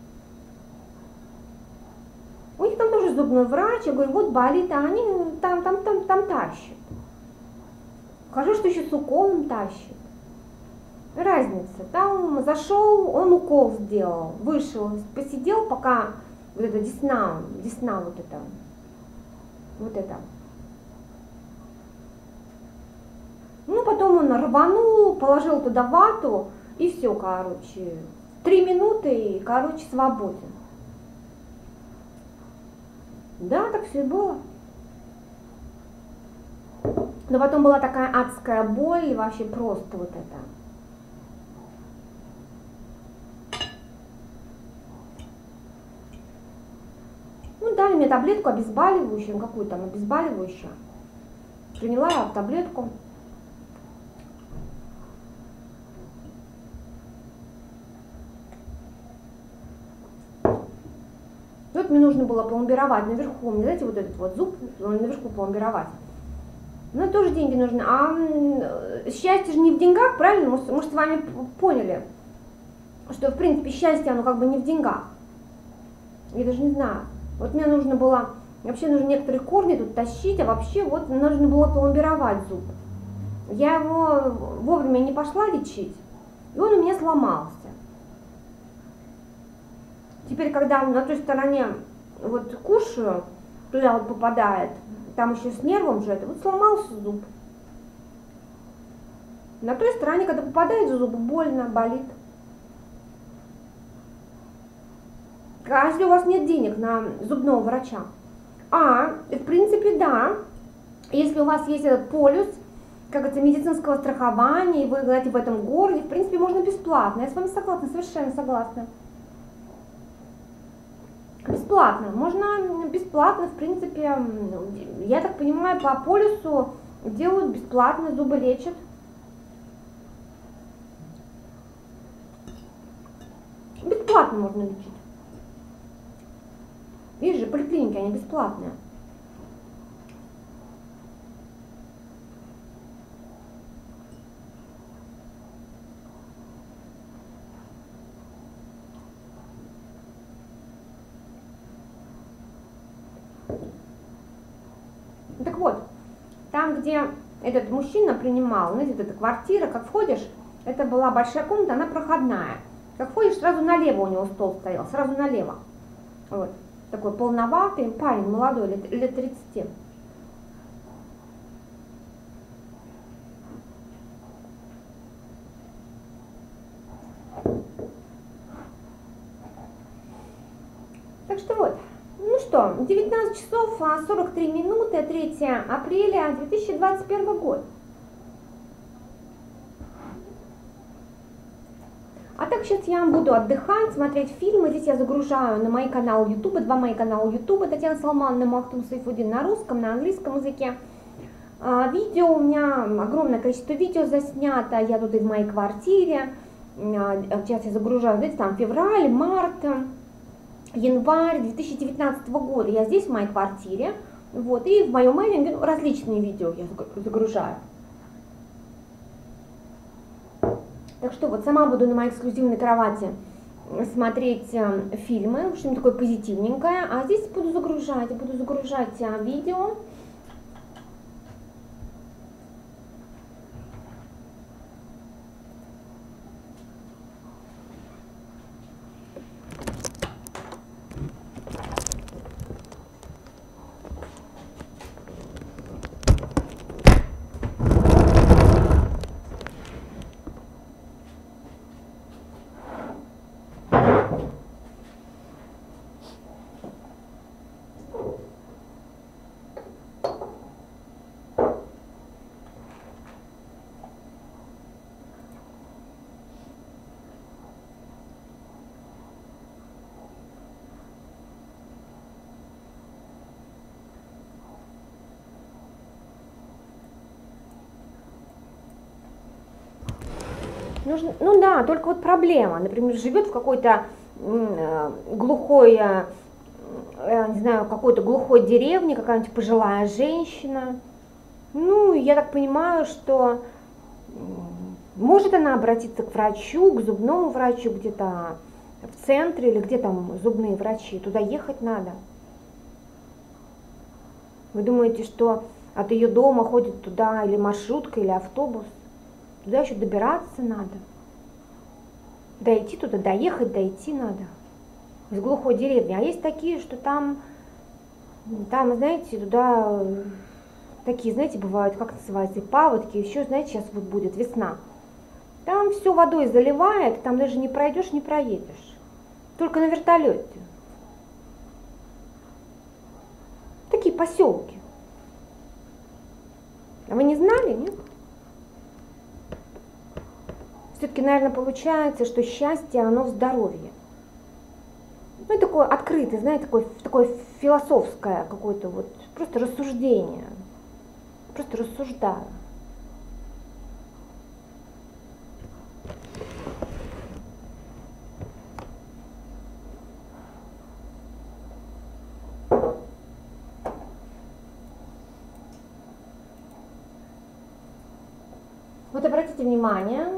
У них там тоже зубной врач, я говорю, вот болит, а они там тащат. Скажу, что еще с уколом тащат. Разница. Там зашел, он укол сделал, вышел, посидел, пока вот эта десна вот это. Ну, потом он рванул, положил туда вату, и все, короче. 3 минуты, и, короче, свободен. Да, так все и было. Но потом была такая адская боль, и вообще просто вот это. Ну, дали мне таблетку обезболивающую, какую там обезболивающую. Приняла я таблетку. Вот мне нужно было пломбировать наверху, мне, знаете, вот этот вот зуб, наверху пломбировать. Ну, тоже деньги нужны. А счастье же не в деньгах, правильно? Мы с вами поняли, что, в принципе, счастье, оно как бы не в деньгах. Я даже не знаю. Вот мне нужно было, вообще нужно некоторые корни тут тащить, а вообще вот нужно было пломбировать зуб. Я его вовремя не пошла лечить, и он у меня сломался. Теперь, когда на той стороне вот кушаю, туда вот попадает, там еще с нервом же это, вот сломался зуб. На той стороне, когда попадает в зуб, больно, болит. А если у вас нет денег на зубного врача? В принципе, да. Если у вас есть этот полюс, как это, медицинского страхования, и вы знаете, в этом городе, в принципе, можно бесплатно. Я с вами согласна, совершенно согласна. Бесплатно. Можно бесплатно, в принципе, я так понимаю, по полюсу делают бесплатно, зубы лечат. Бесплатно можно лечить. Видишь же, поликлиники, они бесплатные. Так вот, там, где этот мужчина принимал, знаете, вот эта квартира, как входишь, это была большая комната, она проходная. Как входишь, сразу налево у него стол стоял, сразу налево. Вот. Такой полноватый парень, молодой, лет 30. Так что вот. Ну что, 19 часов 43 минуты, 3 апреля 2021 год. А так сейчас я буду отдыхать, смотреть фильмы. Здесь я загружаю на мои каналы YouTube, 2 мои канала YouTube, Татьяна Салмановна, Махтум Сайфудин на русском, на английском языке. Видео, у меня огромное количество видео заснято, я тут и в моей квартире. Сейчас я загружаю, знаете, там февраль, март, январь 2019 года. Я здесь в моей квартире, вот, и в моем эйвинге различные видео я загружаю. Так что вот сама буду на моей эксклюзивной кровати смотреть фильмы, что-нибудь такое позитивненькое, а здесь буду загружать видео. Нужно, ну да, только вот проблема. Например, живет в какой-то глухой, не знаю, какой-то глухой деревне, какая-нибудь пожилая женщина. Ну, я так понимаю, что может она обратиться к врачу, к зубному врачу где-то в центре, или где там зубные врачи, туда ехать надо. Вы думаете, что от ее дома ходит туда или маршрутка, или автобус? Туда еще добираться надо. Дойти туда, доехать, дойти надо. Из глухой деревни. А есть такие, что там, знаете, туда такие, знаете, бывают, как называется, паводки, еще, знаете, сейчас вот будет весна. Там все водой заливает, там даже не пройдешь, не проедешь. Только на вертолете. Такие поселки. А вы не знали, нет? Все-таки, наверное, получается, что счастье, оно в здоровье. Ну, такое открытое, знаете, такое философское какое-то вот, просто рассуждение. Просто рассуждаю. Вот обратите внимание,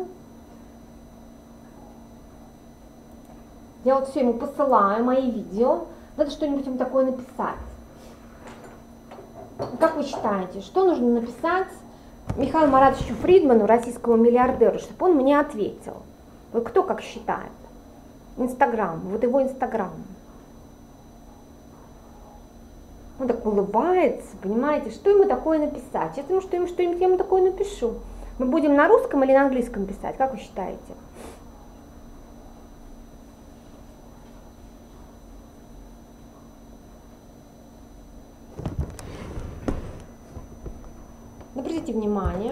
я вот все ему посылаю, мои видео, надо что-нибудь им такое написать. Как вы считаете, что нужно написать Михаилу Маратовичу Фридману, российскому миллиардеру, чтобы он мне ответил? Вот кто как считает? Инстаграм, вот его Инстаграм. Он так улыбается, понимаете, что ему такое написать? Сейчас ему что-нибудь я ему такое напишу. Мы будем на русском или на английском писать, как вы считаете? Обратите внимание.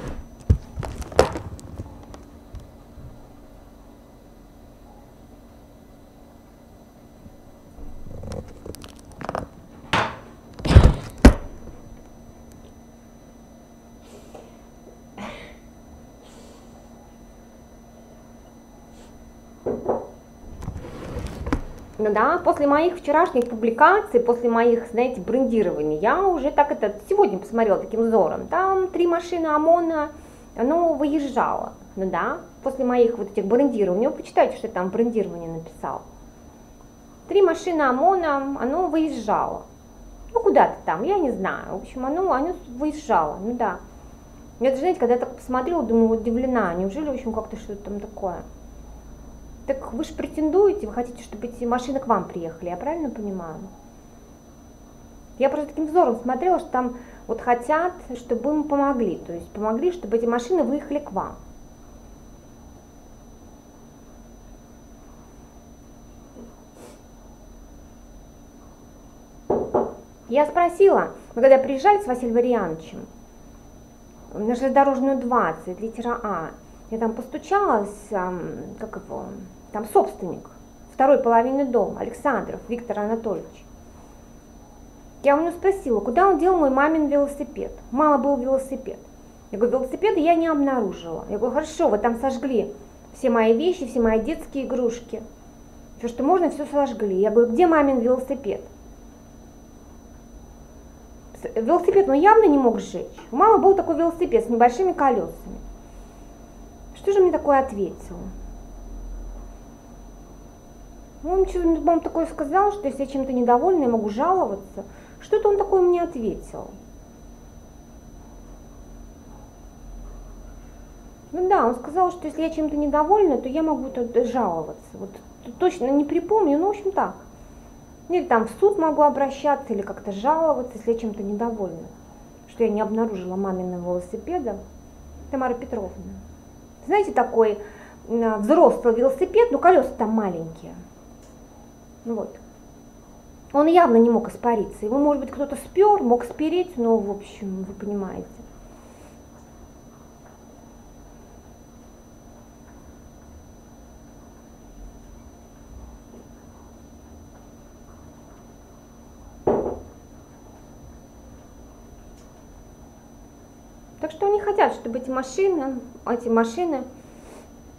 Ну да, после моих вчерашних публикаций, после моих, знаете, брендирований, я уже так сегодня посмотрела таким взором. Там 3 машины ОМОНа, оно выезжало. Ну да, после моих вот этих брендирований, вы почитайте, что я там брендирование написал. 3 машины ОМОНа, оно выезжало. Ну куда-то там, я не знаю. В общем, оно выезжало, ну да. Я, знаете, когда я так посмотрела, думаю, удивлена, неужели, в общем, как-то что-то там такое. Так вы же претендуете, вы хотите, чтобы эти машины к вам приехали, я правильно понимаю? Я просто таким взором смотрела, что там вот хотят, чтобы им помогли, то есть помогли, чтобы эти машины выехали к вам. Я спросила, мы когда приезжали с Василием Вариановичем на железнодорожную 20, литера А, я там постучалась, как его, там собственник второй половины дома, Александров Виктор Анатольевич. Я у него спросила, куда он делал мой мамин велосипед. У мамы был велосипед. Я говорю, велосипеда я не обнаружила. Я говорю, хорошо, вы там сожгли все мои вещи, все мои детские игрушки. Все, что можно, все сожгли. Я говорю, где мамин велосипед? Велосипед, ну, явно не мог сжечь. У мамы был такой велосипед с небольшими колесами. Что же мне такое ответил? Он вам такое сказал, что если я чем-то недовольна, я могу жаловаться. Что-то он такое мне ответил. Ну да, он сказал, что если я чем-то недовольна, то я могу жаловаться. Вот точно не припомню, но в общем так. Или там в суд могу обращаться, или как-то жаловаться, если я чем-то недовольна. Что я не обнаружила маминого велосипеда. Тамара Петровна. Знаете, такой взрослый велосипед, но колеса там маленькие. Ну вот. Он явно не мог испариться. Его, может быть, кто-то спер, мог спереть, но, в общем, вы понимаете. Так что они хотят, чтобы эти машины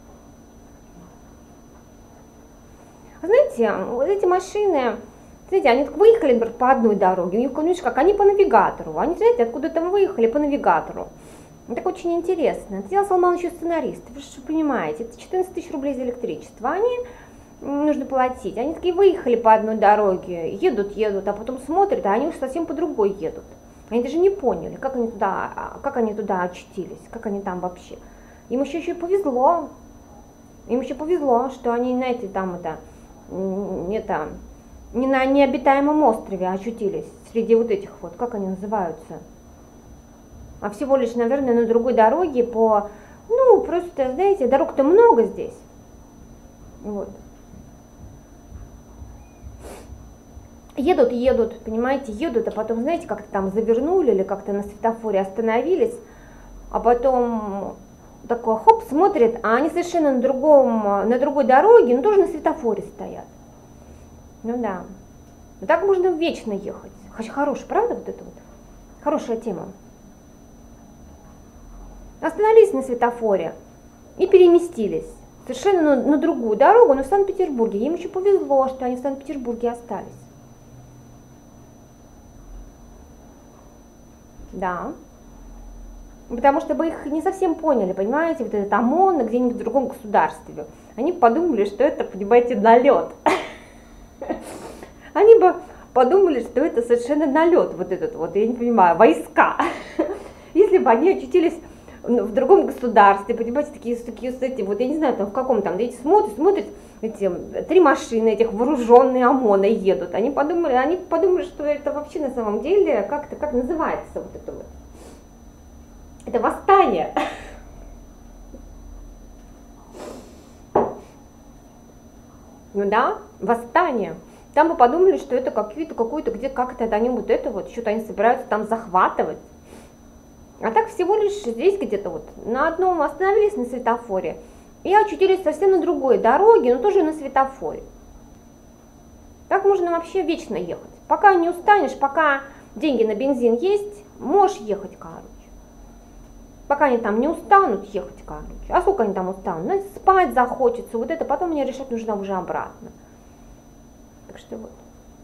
Знаете, вот эти машины, знаете, они так выехали, например, по одной дороге, у них, видишь, как они по навигатору, они, знаете, откуда там выехали по навигатору. Так очень интересно. Это делал Салман еще сценарист. Вы же понимаете, это 14 тысяч рублей за электричество. Они нужно платить. Они такие выехали по одной дороге, едут, а потом смотрят, а они уж совсем по другой едут. Они даже не поняли, как они туда очутились, как они там вообще. Им еще повезло. Им еще повезло, что они, знаете, там не на необитаемом острове очутились, среди вот этих вот, как они называются, а всего лишь, наверное, на другой дороге просто, знаете, дорог-то много здесь. Вот. Едут, понимаете, едут, а потом, знаете, как-то там завернули или как-то на светофоре остановились, а потом такой хоп, смотрят, а они совершенно на другой дороге, но тоже на светофоре стоят. Ну да. Но так можно вечно ехать. Хорошая, правда, вот это вот? Хорошая тема. Остановились на светофоре и переместились совершенно на другую дорогу, но в Санкт-Петербурге. Им еще повезло, что они в Санкт-Петербурге остались. Да. Потому что бы их не совсем поняли, понимаете, вот этот ОМОН где-нибудь в другом государстве. Они подумали, что это, понимаете, налет. Они бы подумали, что это совершенно налет, вот этот вот, я не понимаю, войска. Если бы они очутились в другом государстве, понимаете, такие, вот я не знаю, там в каком там, эти смотрят, эти 3 машины этих вооруженные ОМОНа едут. Они подумали, что это вообще на самом деле, как называется вот это вот. Это восстание. Ну да, восстание. Там бы подумали, что это как-то они вот это вот, что-то они собираются там захватывать. А так всего лишь здесь где-то вот на одном остановились на светофоре и очутились совсем на другой дороге, но тоже на светофоре. Так можно вообще вечно ехать. Пока не устанешь, пока деньги на бензин есть, можешь ехать, короче. Пока они там не устанут, ехать, короче. А сколько они там устанут? Знаете, спать захочется, вот это, потом мне решать нужно уже обратно. Так что вот.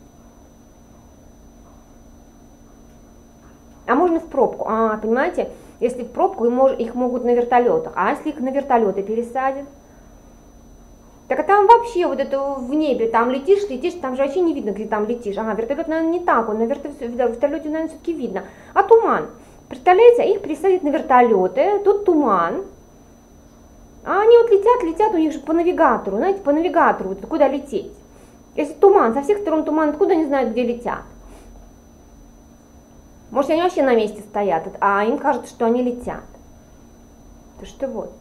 А можно в пробку. Понимаете, если в пробку, их могут на вертолетах. А если их на вертолеты пересадят? Так а там вообще вот это в небе, там летишь, там же вообще не видно, где там летишь. Вертолет, наверное, не так, на вертолете, наверное, все-таки видно. А туман? Представляете, их пересадят на вертолеты, тут туман. А они вот летят, у них же по навигатору, знаете, по навигатору, вот куда лететь. Если туман, со всех сторон туман, откуда они знают, где летят? Может, они вообще на месте стоят, а им кажется, что они летят. То что вот.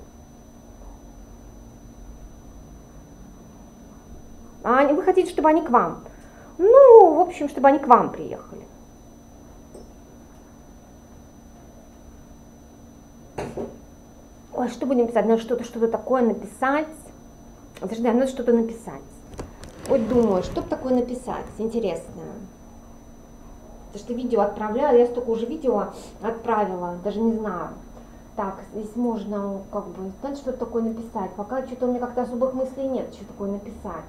А вы хотите, чтобы они к вам? Ну, в общем, чтобы они к вам приехали. Ой, что будем писать? Надо что-то такое написать. Подожди, надо что-то написать. Ой, думаю, что бы такое написать? Интересно. Потому что видео отправляла, я столько уже видео отправила, даже не знаю. Так, здесь можно, надо что-то такое написать. Пока что-то у меня как-то особых мыслей нет, что такое написать.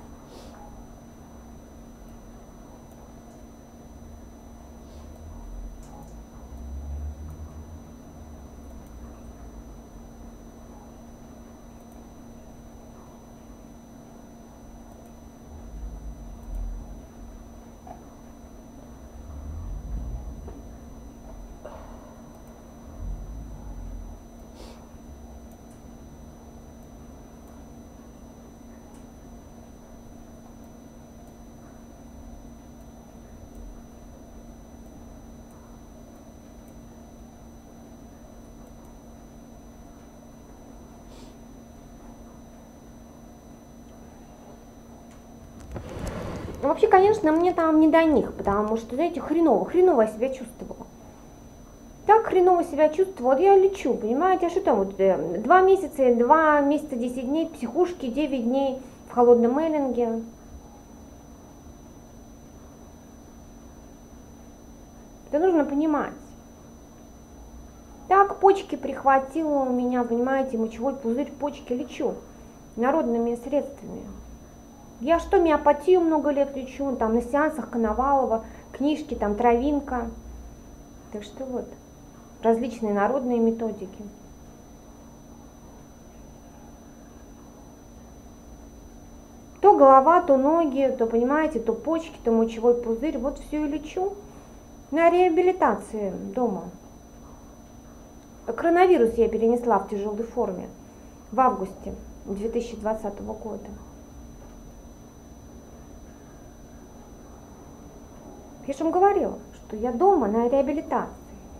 Вообще, конечно, мне там не до них, потому что, знаете, хреново я себя чувствовала. Так хреново себя чувствовала, вот я лечу, понимаете, а что там, 2 месяца, 10 дней в психушке, 9 дней в холодном эллинге. Это нужно понимать. Так, почки прихватило у меня, понимаете, мочевой пузырь, почки лечу народными средствами. Я что, миопатию много лет лечу, там на сеансах Коновалова, книжки, там травинка. Так что вот, различные народные методики. То голова, то ноги, то, понимаете, то почки, то мочевой пузырь. Вот все и лечу на реабилитации дома. Коронавирус я перенесла в тяжелой форме в августе 2020 года. Я же вам говорила, что я дома на реабилитации.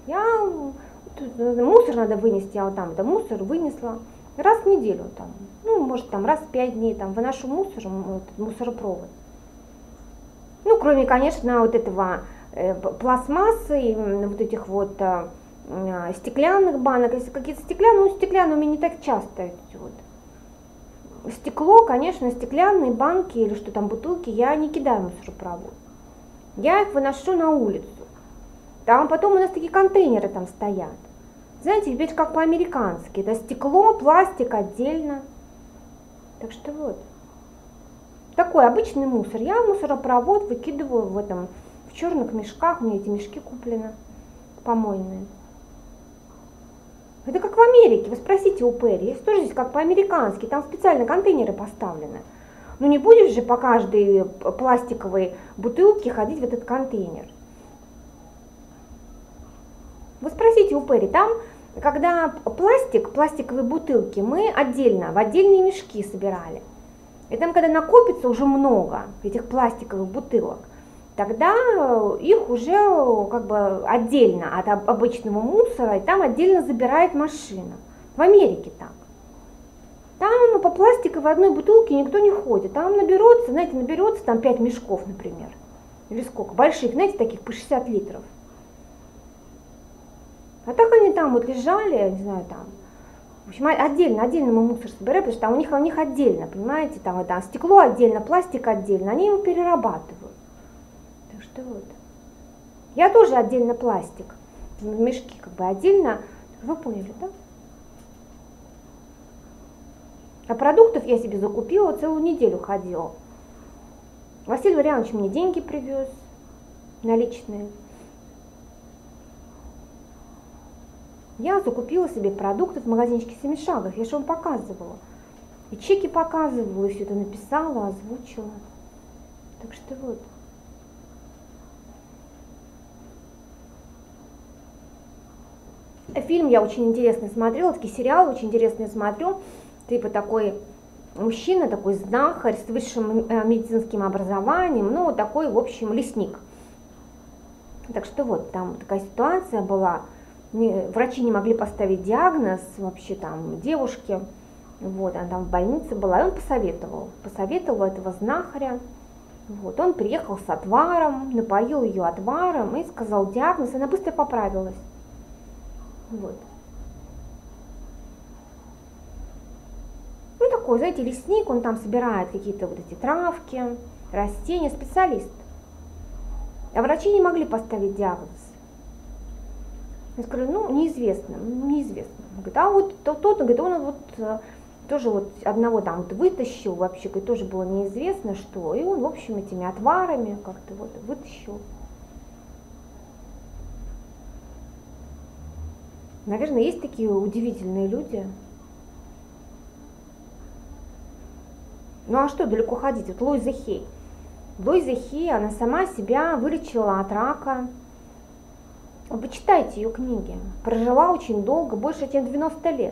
Мусор надо вынести, я вот там это мусор вынесла раз в неделю там, ну может там раз в 5 дней там выношу мусор, мусоропровод. Ну кроме, конечно, вот этого пластмассы и вот этих вот стеклянных банок, если какие-то стеклянные у меня не так часто эти вот. Стекло, конечно, стеклянные банки или что там бутылки я не кидаю в мусоропровод. Я их выношу на улицу. Там потом у нас такие контейнеры там стоят. Знаете, теперь как по-американски. Это стекло, пластик отдельно. Так что вот. Такой обычный мусор. Я в мусоропровод выкидываю в черных мешках. У меня эти мешки куплены, помойные. Это как в Америке. Вы спросите у Перри. Есть тоже здесь как по-американски. Там специально контейнеры поставлены. Ну не будешь же по каждой пластиковой бутылке ходить в этот контейнер. Вы спросите у Перри, там, когда пластиковые бутылки мы отдельно, в отдельные мешки собирали. И там, когда накопится уже много этих пластиковых бутылок, тогда их уже как бы отдельно от обычного мусора, и там отдельно забирает машина. В Америке так. Там по пластиковой одной бутылке никто не ходит. Там наберется, знаете, там 5 мешков, например. Или сколько? Больших, знаете, таких по 60 литров. А так они там вот лежали, не знаю, там. В общем, отдельно мы мусор собираем, потому что там у них отдельно, понимаете, там это стекло отдельно, пластик отдельно, они его перерабатывают. Так что вот. Я тоже отдельно пластик, в мешки как бы отдельно, вы поняли, да? А продуктов я себе закупила, целую неделю ходила. Василий Валерьянович мне деньги привез, наличные. Я закупила себе продукты в магазинчике Семишагов, я же вам показывала. И чеки показывала, и все это написала, озвучила. Так что вот. Фильм я очень интересный смотрела, такие сериалы очень интересные смотрю. Типа такой мужчина, такой знахарь с высшим медицинским образованием, ну такой, в общем, лесник. Так что вот, там такая ситуация была, врачи не могли поставить диагноз вообще там девушке, вот, она там в больнице была, и он посоветовал этого знахаря, вот, он приехал с отваром, напоил ее отваром и сказал диагноз, и она быстро поправилась, вот. Ну, такой, знаете, лесник, он там собирает какие-то вот эти травки, растения, специалист. А врачи не могли поставить диагноз. Я сказала, ну, неизвестно. Он говорит, а вот тот, он говорит, он вот тоже вот одного там вот вытащил вообще, говорит, тоже было неизвестно что. И он, в общем, этими отварами как-то вот вытащил. Наверное, есть такие удивительные люди. Ну а что далеко ходить? Вот Луиза Хей. Луиза Хей, она сама себя вылечила от рака. Вы почитайте ее книги. Прожила очень долго, больше чем 90 лет.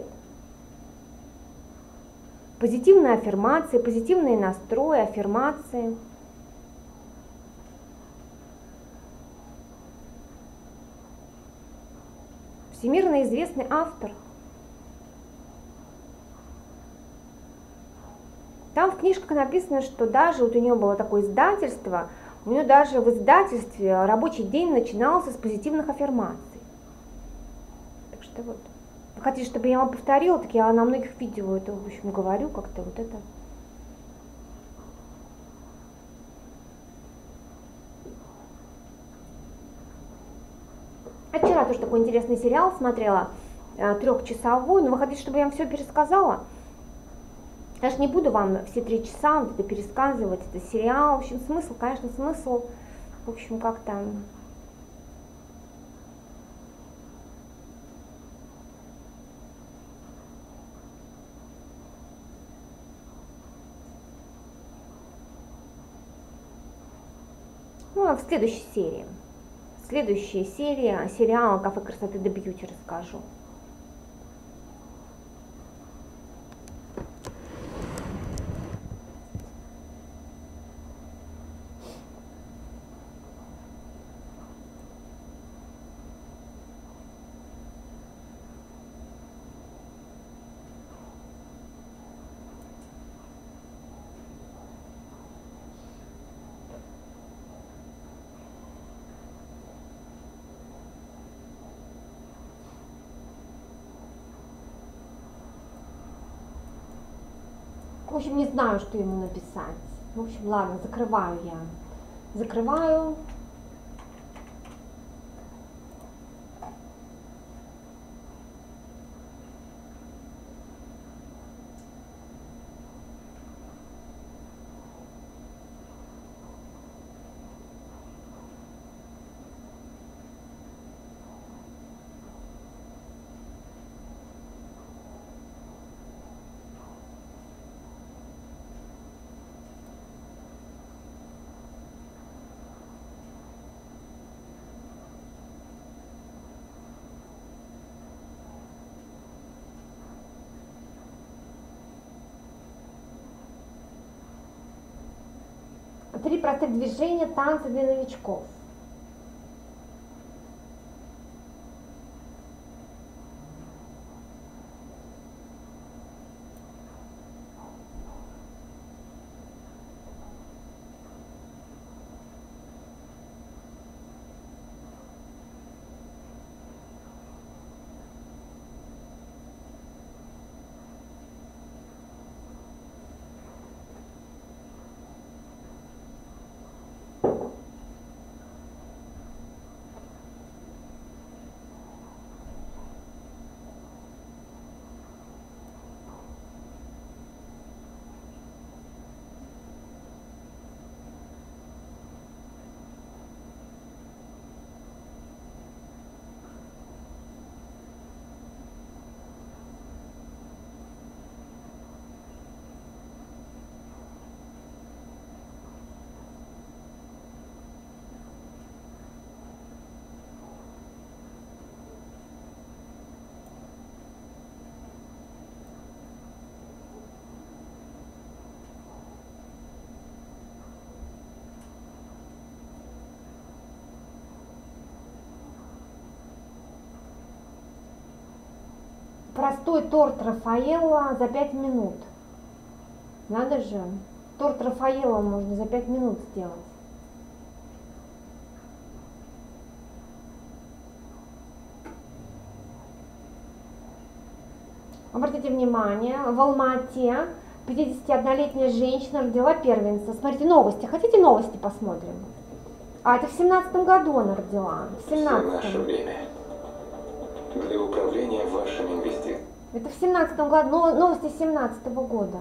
Позитивные аффирмации, позитивные настрои, аффирмации. Всемирно известный автор. Там в книжках написано, что даже вот у нее было такое издательство, у нее даже в издательстве рабочий день начинался с позитивных аффирмаций. Так что вот. Вы хотите, чтобы я вам повторила, так я на многих видео это, в общем, говорю как-то вот это. А вчера тоже такой интересный сериал смотрела, 3-часовой, но вы хотите, чтобы я вам все пересказала? Я же не буду вам все 3 часа вот это пересказывать, это сериал. В общем, смысл, конечно, смысл, в общем, как-то... Ну, а в следующей серии. Следующая серия сериала «Кафе красоты де Бьюти» расскажу. В общем, не знаю, что ему написать. В общем, ладно, закрываю я. Закрываю. Три простых движения танца для новичков. Простой торт Рафаэлло за 5 минут. Надо же. Торт Рафаэлло можно за 5 минут сделать. Обратите внимание, в Алма-Ате 51-летняя женщина родила первенца. Смотрите новости. Хотите новости посмотрим? А это в 17-м году она родила. В 17-м.
Наше время. Для управления вашими инвестициями.
Это в 17-м году, новости 17-го года.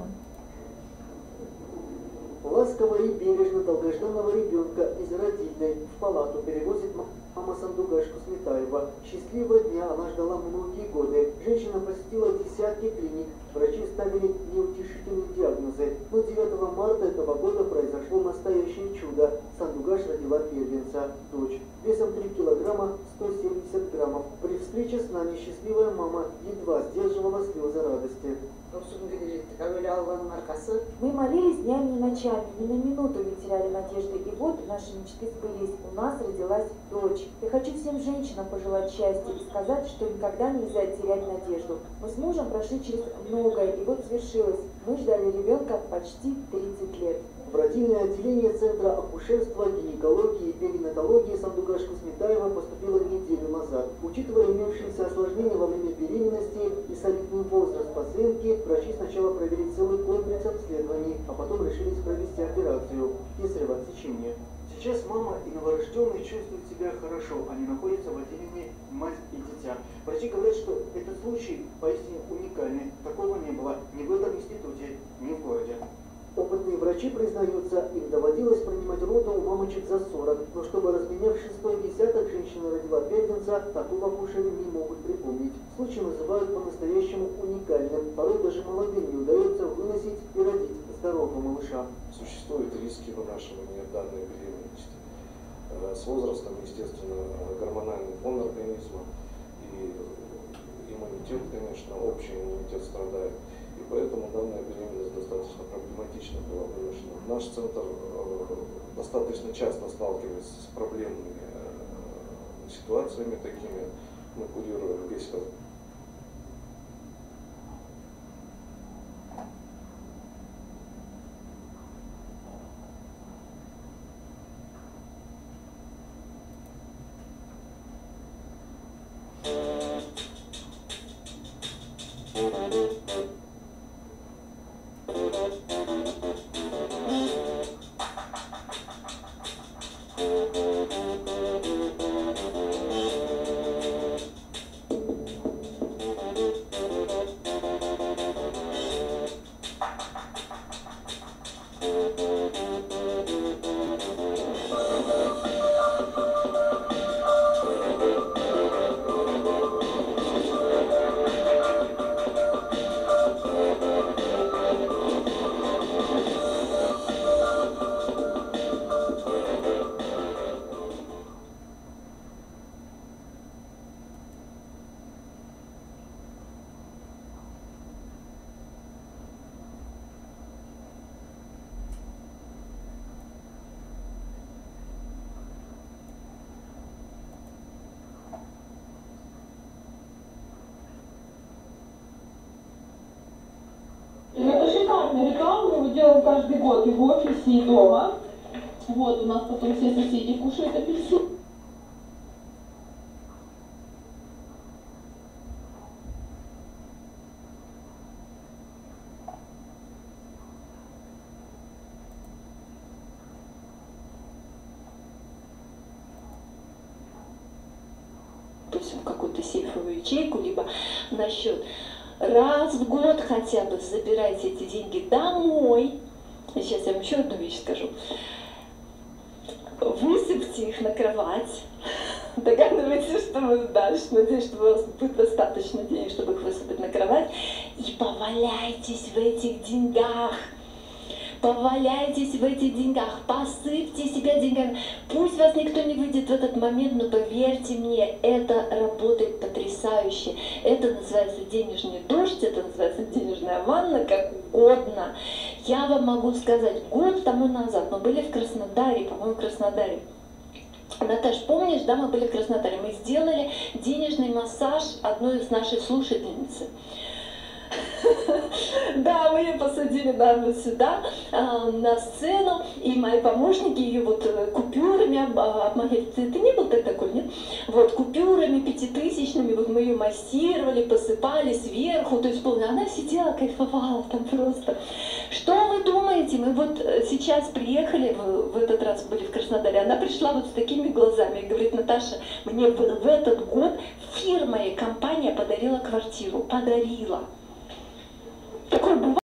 Ласково и бережно долгожданного ребенка из родильной в палату перевозит мама Сандугашку Сметаева. Счастливого дня она ждала многие годы. Женщина посетила десятки клиник. Врачи ставили неутешительные диагнозы. Но 9 марта этого года произошло настоящее чудо. Сандугаш родила первенца, дочь. Весом 3 килограмма 170 граммов. При встрече с нами счастливая мама едва сдерживала слезы радости.
Мы молились днями и ночами, ни на минуту не теряли надежды, и вот наши мечты сбылись. У нас родилась дочь. Я хочу всем женщинам пожелать счастья и сказать, что никогда нельзя терять надежду. Мы с мужем прошли через многое, и вот свершилось. Мы ждали ребенка почти 30 лет.
В родильное отделение Центра акушерства, гинекологии и перинатологии Сандугашку Сметаева поступила неделю назад. Учитывая имевшиеся осложнения во время беременности и солидный возраст пациентки, врачи сначала провели целый комплекс обследований, а потом решились провести операцию – кесарево сечение. Сейчас мама и новорожденный чувствуют себя хорошо, они находятся в отделении «Мать и дитя». Врачи говорят, что этот случай поистине уникальный, такого не было ни в этом институте, ни в Врачи признаются, им доводилось принимать роды у мамочек за 40, но чтобы, разменяв 6-й десяток, женщина родила первенца, такого акушеры не могут припомнить. Случай называют по-настоящему уникальным. Порой даже молодым не удается выносить и родить здорового малыша.
Существуют риски вынашивания данной беременности. С возрастом, естественно, гормональный фон организма и иммунитет, конечно, общий иммунитет страдает. И поэтому данная беременность достаточно проблематично была выношена. Наш центр достаточно часто сталкивается с проблемными ситуациями такими. Мы курируем весь
Это шикарная реклама, мы делаем каждый год и в офисе, и дома. Вот, у нас потом все соседи кушают апельсин.
То есть в какую-то сейфовую ячейку, либо на счет. Раз в год хотя бы забирайте эти деньги домой. Сейчас я вам еще одну вещь скажу. Высыпьте их на кровать. Догадывайтесь, что будет дальше. Надеюсь, что у вас будет достаточно денег, чтобы их высыпать на кровать. И поваляйтесь в этих деньгах. Поваляйтесь в этих деньгах, посыпьте себя деньгами. Пусть вас никто не видит в этот момент, но поверьте мне, это работает потрясающе. Это называется денежный дождь, это называется денежная ванна, как угодно. Я вам могу сказать, год тому назад мы были в Краснодаре, по-моему, в Краснодаре. Наташ, помнишь, да, мы были в Краснодаре, мы сделали денежный массаж одной из нашей слушательницы. Да, мы ее посадили, да, вот сюда, на сцену, и мои помощники ее вот купюрами обмахивали. Ты не был тогда такой, нет? Вот, купюрами 5000-ми, вот мы ее массировали, посыпали сверху, то есть она сидела, кайфовала там просто. Что вы думаете? Мы вот сейчас приехали, в этот раз были в Краснодаре, она пришла вот с такими глазами и говорит: Наташа, мне в этот год фирма и компания подарила квартиру, подарила. Такое бывает.